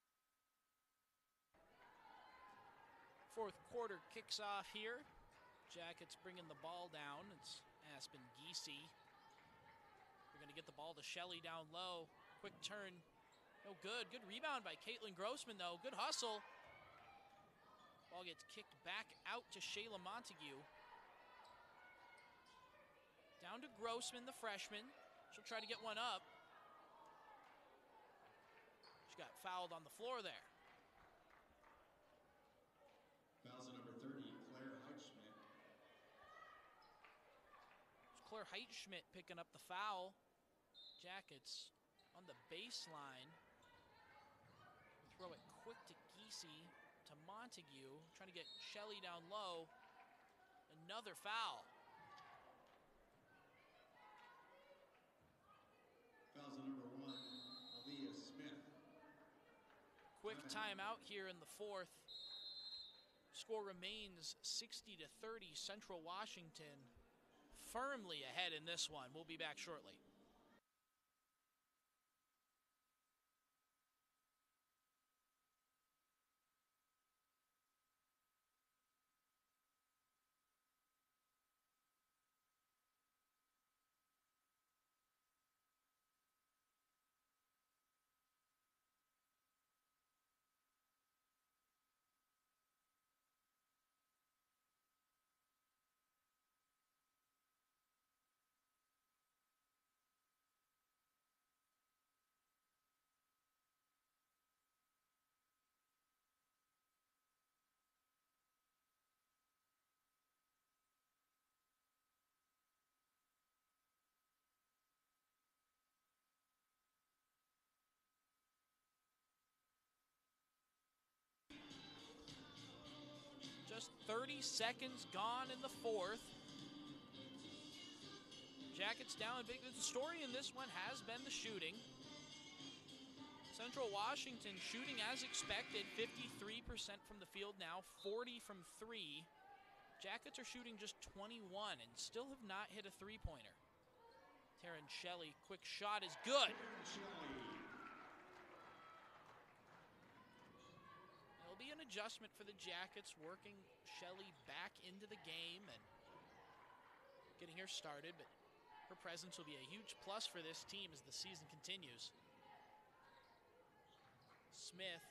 Fourth quarter kicks off here. Jackets bringing the ball down. It's Aspen Giese. We're going to get the ball to Shelley down low. Quick turn. No good. Good rebound by Caitlin Grossman, though. Good hustle. Ball gets kicked back out to Shayla Montague. Down to Grossman, the freshman. She'll try to get one up. She got fouled on the floor there. Fouls at number 30, Claire Heitschmidt. It's Claire Heitschmidt picking up the foul. Jackets on the baseline. Throw it quick to Giese, to Montague. Trying to get Shelley down low. Another foul. Fouls at number 1, Aaliyah Smith. Quick timeout here in the fourth. Score remains 60-30. Central Washington firmly ahead in this one. We'll be back shortly. Just 30 seconds gone in the fourth. Jackets down big. The story in this one has been the shooting. Central Washington shooting as expected, 53% from the field now, 40 from three. Jackets are shooting just 21 and still have not hit a three-pointer. Taryn Shelley, quick shot is good. There'll be an adjustment for the Jackets, working Shelley back into the game and getting her started, but her presence will be a huge plus for this team as the season continues. Smith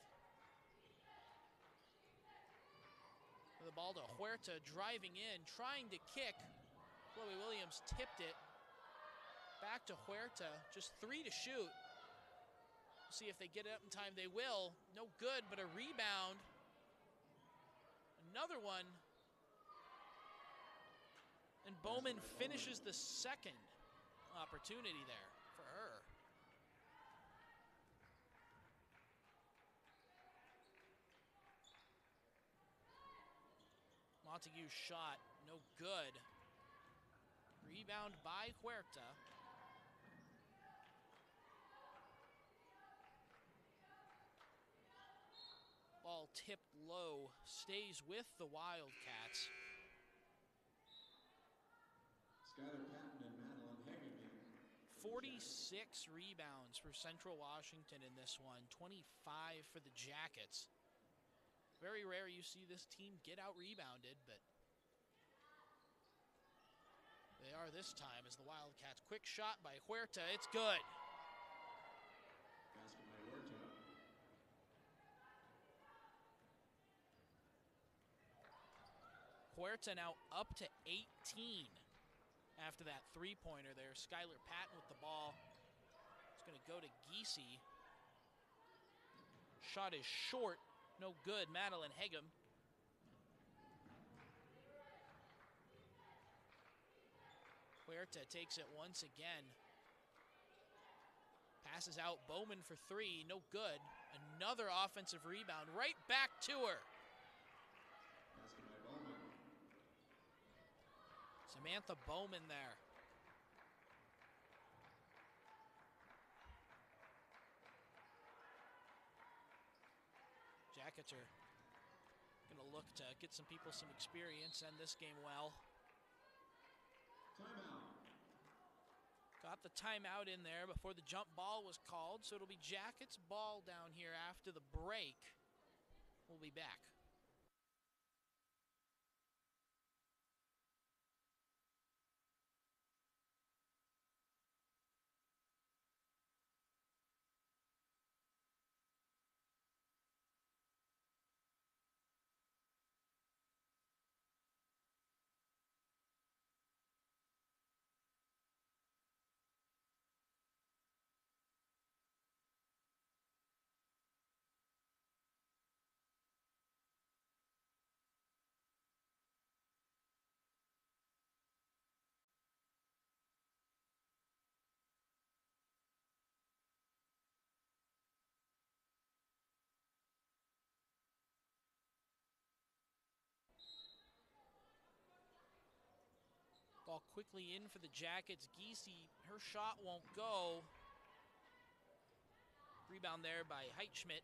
with the ball to Huerta, driving in, trying to kick. Chloe Williams tipped it. Back to Huerta, just 3 to shoot. See if they get it up in time. They will. No good, but a rebound. Another one. And Bowman finishes the second opportunity there for her. Montague's shot, no good. Rebound by Huerta. Ball tipped low, stays with the Wildcats. Skylar Patton and Madeline Hageman. 46 rebounds for Central Washington in this one, 25 for the Jackets. Very rare you see this team get out-rebounded, but they are this time as the Wildcats. Quick shot by Huerta, it's good. Basket by Huerta. Huerta now up to 18 after that three-pointer there. Skylar Patton with the ball. It's going to go to Giese. Shot is short, no good. Madeline Hegem. Huerta takes it once again. Passes out Bowman for three, no good. Another offensive rebound, right back to her. Basket by Bowman. Samantha Bowman there. Jackets are going to look to get some people some experience, end this game well. Timeout. Got the timeout in there before the jump ball was called, so it'll be Jackets ball down here after the break. We'll be back. Ball quickly in for the Jackets. Giese, her shot won't go. Rebound there by Heitschmidt.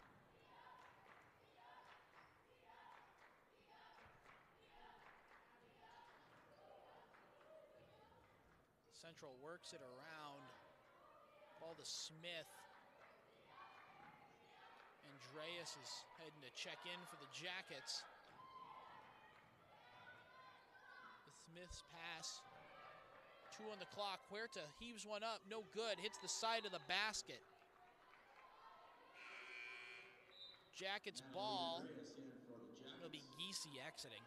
Central works it around. Ball to Smith. Andreas is heading to check in for the Jackets. The Smith's pass. 2 on the clock. Huerta heaves one up. No good. Hits the side of the basket. Jackets ball. It'll be Giese exiting.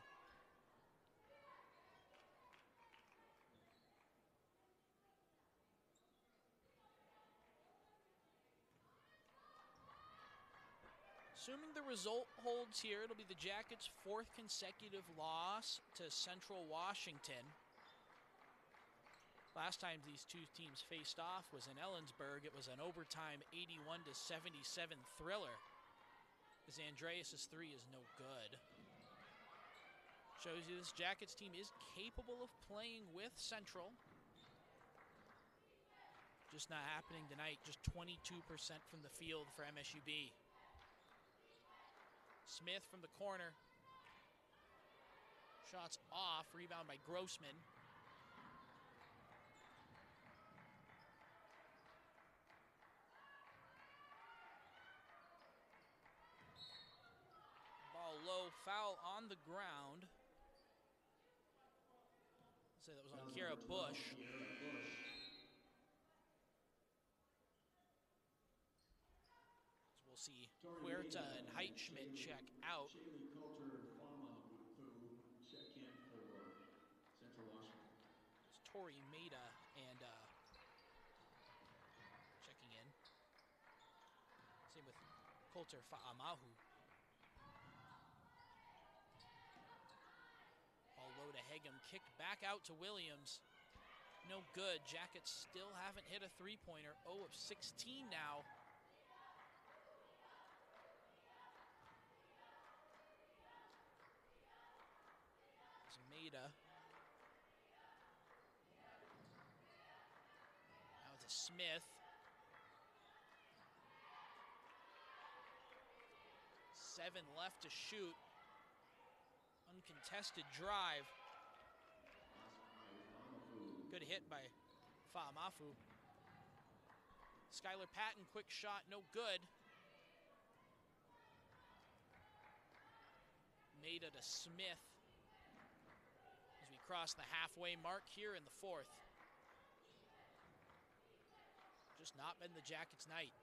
Assuming the result holds here, it'll be the Jackets' 4th consecutive loss to Central Washington. Last time these two teams faced off was in Ellensburg. It was an overtime 81-77 thriller, as Andreas' 3 is no good. Shows you this Jackets team is capable of playing with Central. Just not happening tonight. Just 22% from the field for MSUB. Smith from the corner. Shots off. Rebound by Grossman. Ball low. Foul on the ground. I'd say that was on Kiera Bush. We'll see Huerta and Heitschmidt check out. It's Tori Maida and checking in. Same with Coulter Fa'amahu. Ball low to Hegem, kicked back out to Williams. No good. Jackets still haven't hit a three-pointer. 0 of 16 now. Maida. Now to Smith. 7 left to shoot. Uncontested drive. Good hit by Fa'amafu. Skylar Patton, quick shot, no good. Maida to Smith. As we cross the halfway mark here in the 4th. Just not been the Jackets' night.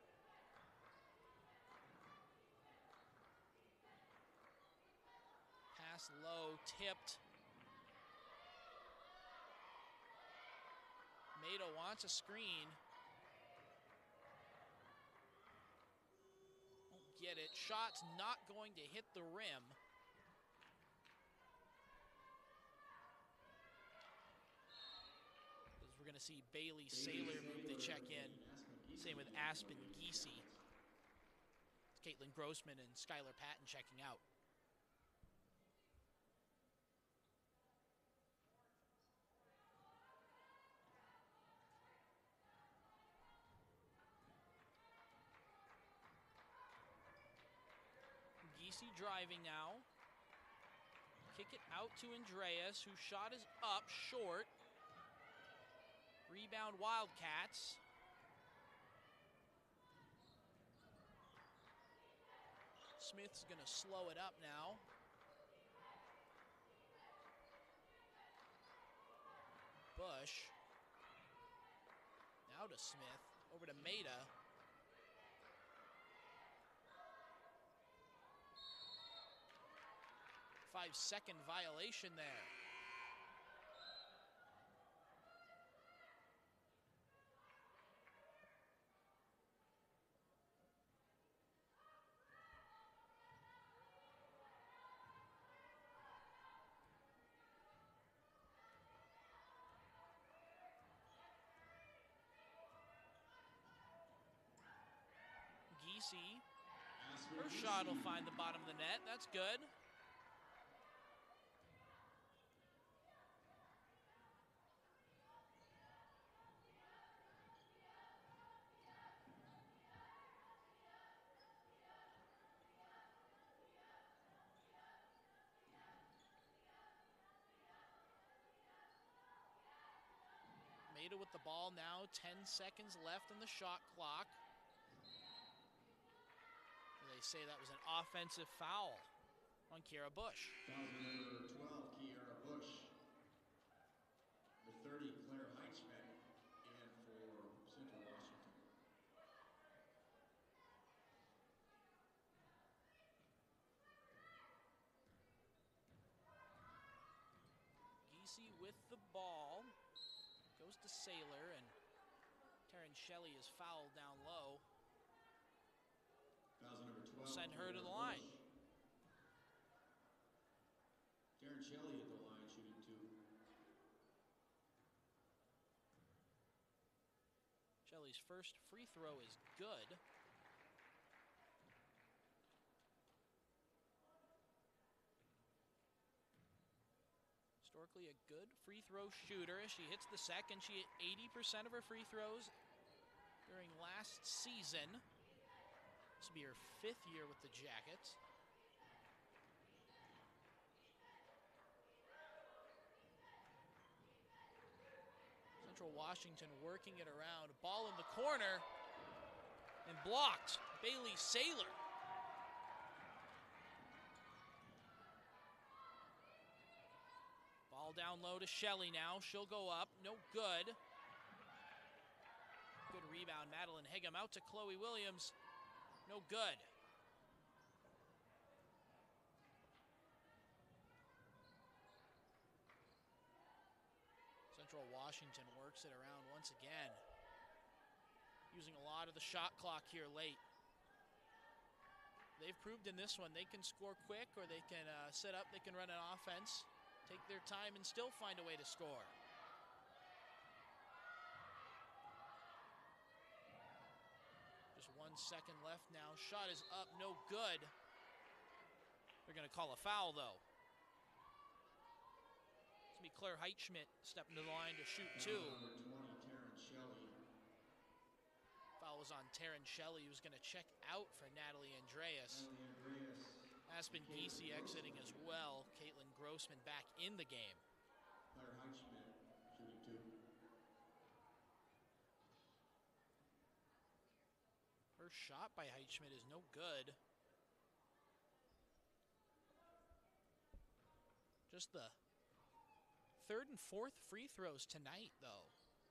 Pass low, tipped. Maida wants a screen. Won't get it. Shot's not going to hit the rim. We're going to see Bailey Saylor move to check in. Same with Aspen Giese. It's Caitlin Grossman and Skylar Patton checking out. Giese driving now. Kick it out to Andreas, whose shot is up, short. Rebound Wildcats. Smith's gonna slow it up now. Bush. Now to Smith, over to Maida. Five-second violation there. Giese. Her shot will find the bottom of the net. That's good. Almeida with the ball now, 10 seconds left in the shot clock. They say that was an offensive foul on Kiera Bush. Foul number 12, Kiera Bush. Number 30, Claire Heitzman, in for Central Washington. Giese with the ball. Goes to Saylor, and Taryn Shelley is fouled down low. Foul number 12. Send her to the line. Taryn Shelley at the line, shooting 2. Shelley's first free throw is good. Historically a good free throw shooter. She hits the second. She hit 80% of her free throws during last season. This will be her 5th year with the Jackets. Central Washington working it around. Ball in the corner and blocked. Bailey Saylor. Ball down low to Shelley now. She'll go up. No good. Good rebound. Madeline Hegum out to Chloe Williams. No good. Central Washington works it around once again. Using a lot of the shot clock here late. They've proved in this one they can score quick, or they can set up, they can run an offense, take their time and still find a way to score. Just 1 second left now. Shot is up, no good. They're going to call a foul though. It's going to be Claire Heitschmidt stepping to the line to shoot 2. Number 20, Taryn Shelley. Foul was on Taryn Shelley, who's going to check out for Natalie Andreas. Aspen Giese exiting as well. Caitlin Grossman back in the game. Claire Heitschmidt shooting 2. First shot by Heitschmidt is no good. Just the 3rd and 4th free throws tonight, though,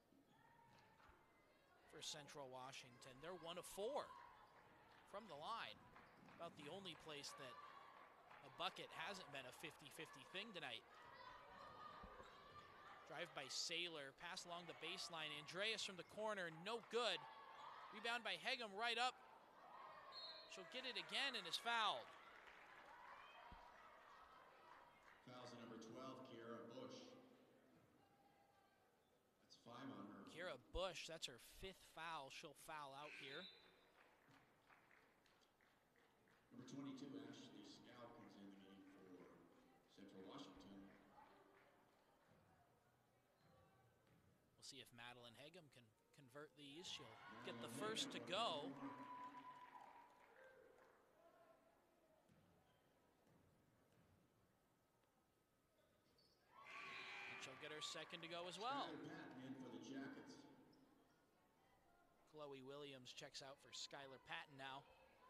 for Central Washington. They're 1 of 4 from the line. About the only place that a bucket hasn't been a 50-50 thing tonight. Drive by Saylor, pass along the baseline. Andreas from the corner, no good. Rebound by Hegum, right up. She'll get it again and is fouled. Fouls at number 12, Kiera Bush. That's 5 on her. Kiera Bush, that's her 5th foul. She'll foul out here. Number 22, Ashley Scout, comes in the game for Central Washington. We'll see if Madeline Hegum can convert these. She'll get the first to go. And she'll get her second to go as well. Patton in for the Jackets. Chloe Williams checks out for Skylar Patton now.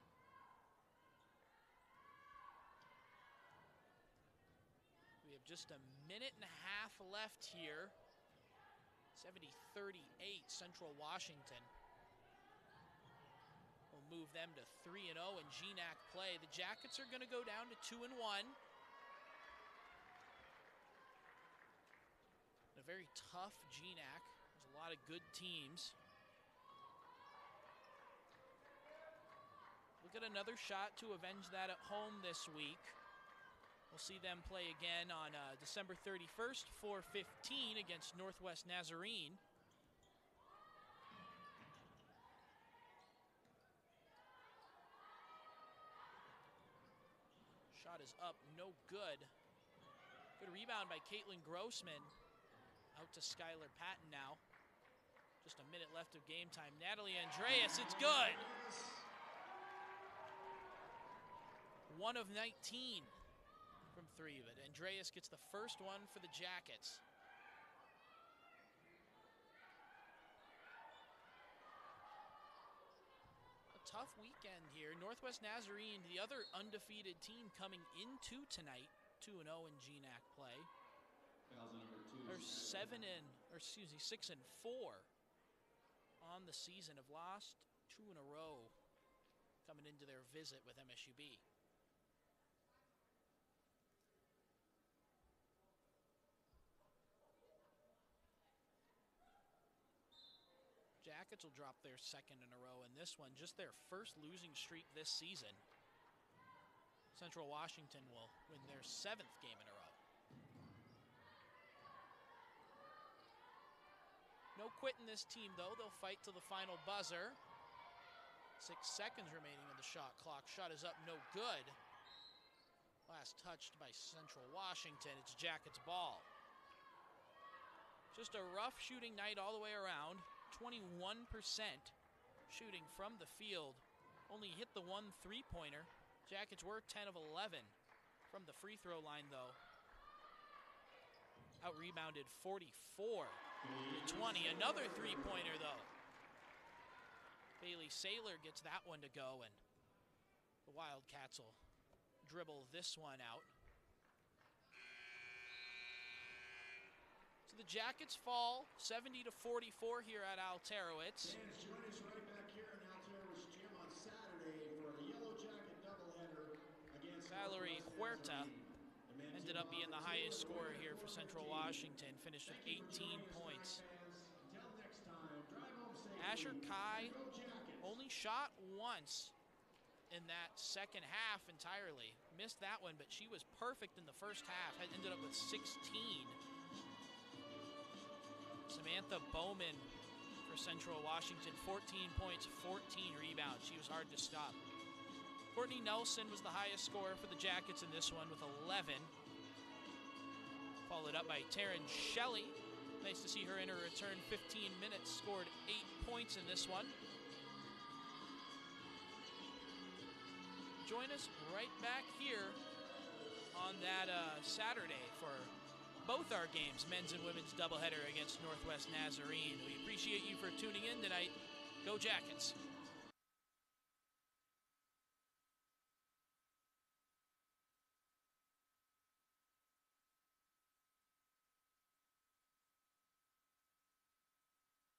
We have just a minute and a half left here. 70-38, Central Washington will move them to 3-0 in GNAC play. The Jackets are going to go down to 2-1. A very tough GNAC. There's a lot of good teams. We'll get another shot to avenge that at home this week. We'll see them play again on December 31st, 4:15 against Northwest Nazarene. Shot is up, no good. Good rebound by Caitlin Grossman. Out to Skylar Patton now. Just a minute left of game time. Natalie Andreas, it's good. 1 of 19. From 3 of it. Andreas gets the first one for the Jackets. tough weekend here. Northwest Nazarene, the other undefeated team coming into tonight, 2-0 in GNAC play. They're 6-4 on the season. Have lost 2 in a row coming into their visit with MSUB. Jackets will drop their second in a row in this one, just their first losing streak this season. Central Washington will win their 7th game in a row. No quitting this team, though. They'll fight till the final buzzer. 6 seconds remaining on the shot clock. Shot is up, no good. Last touched by Central Washington. It's Jackets' ball. Just a rough shooting night all the way around. 21% shooting from the field. Only hit the 1 3-pointer. Jackets were 10 of 11 from the free throw line, though. Out-rebounded 44-20. Another 3-pointer, though. Bailey Saylor gets that one to go, and the Wildcats will dribble this one out. So the Jackets fall 70-44 here at Alterowitz. Fans, join us right back here in Alterowitz Gym on Saturday for a Yellow Jacket doubleheader against Valerie Huerta ended up being the highest scorer here for Central Washington, finished with 18 points. Asher Kai only shot once in that second half entirely. Missed that one, but she was perfect in the first half. Had ended up with 16. Samantha Bowman for Central Washington, 14 points, 14 rebounds. She was hard to stop. Courtney Nelson was the highest scorer for the Jackets in this one with 11. Followed up by Taryn Shelley. Nice to see her in her return 15 minutes, scored 8 points in this one. Join us right back here on that Saturday for both our games, men's and women's doubleheader against Northwest Nazarene. We appreciate you for tuning in tonight. Go Jackets.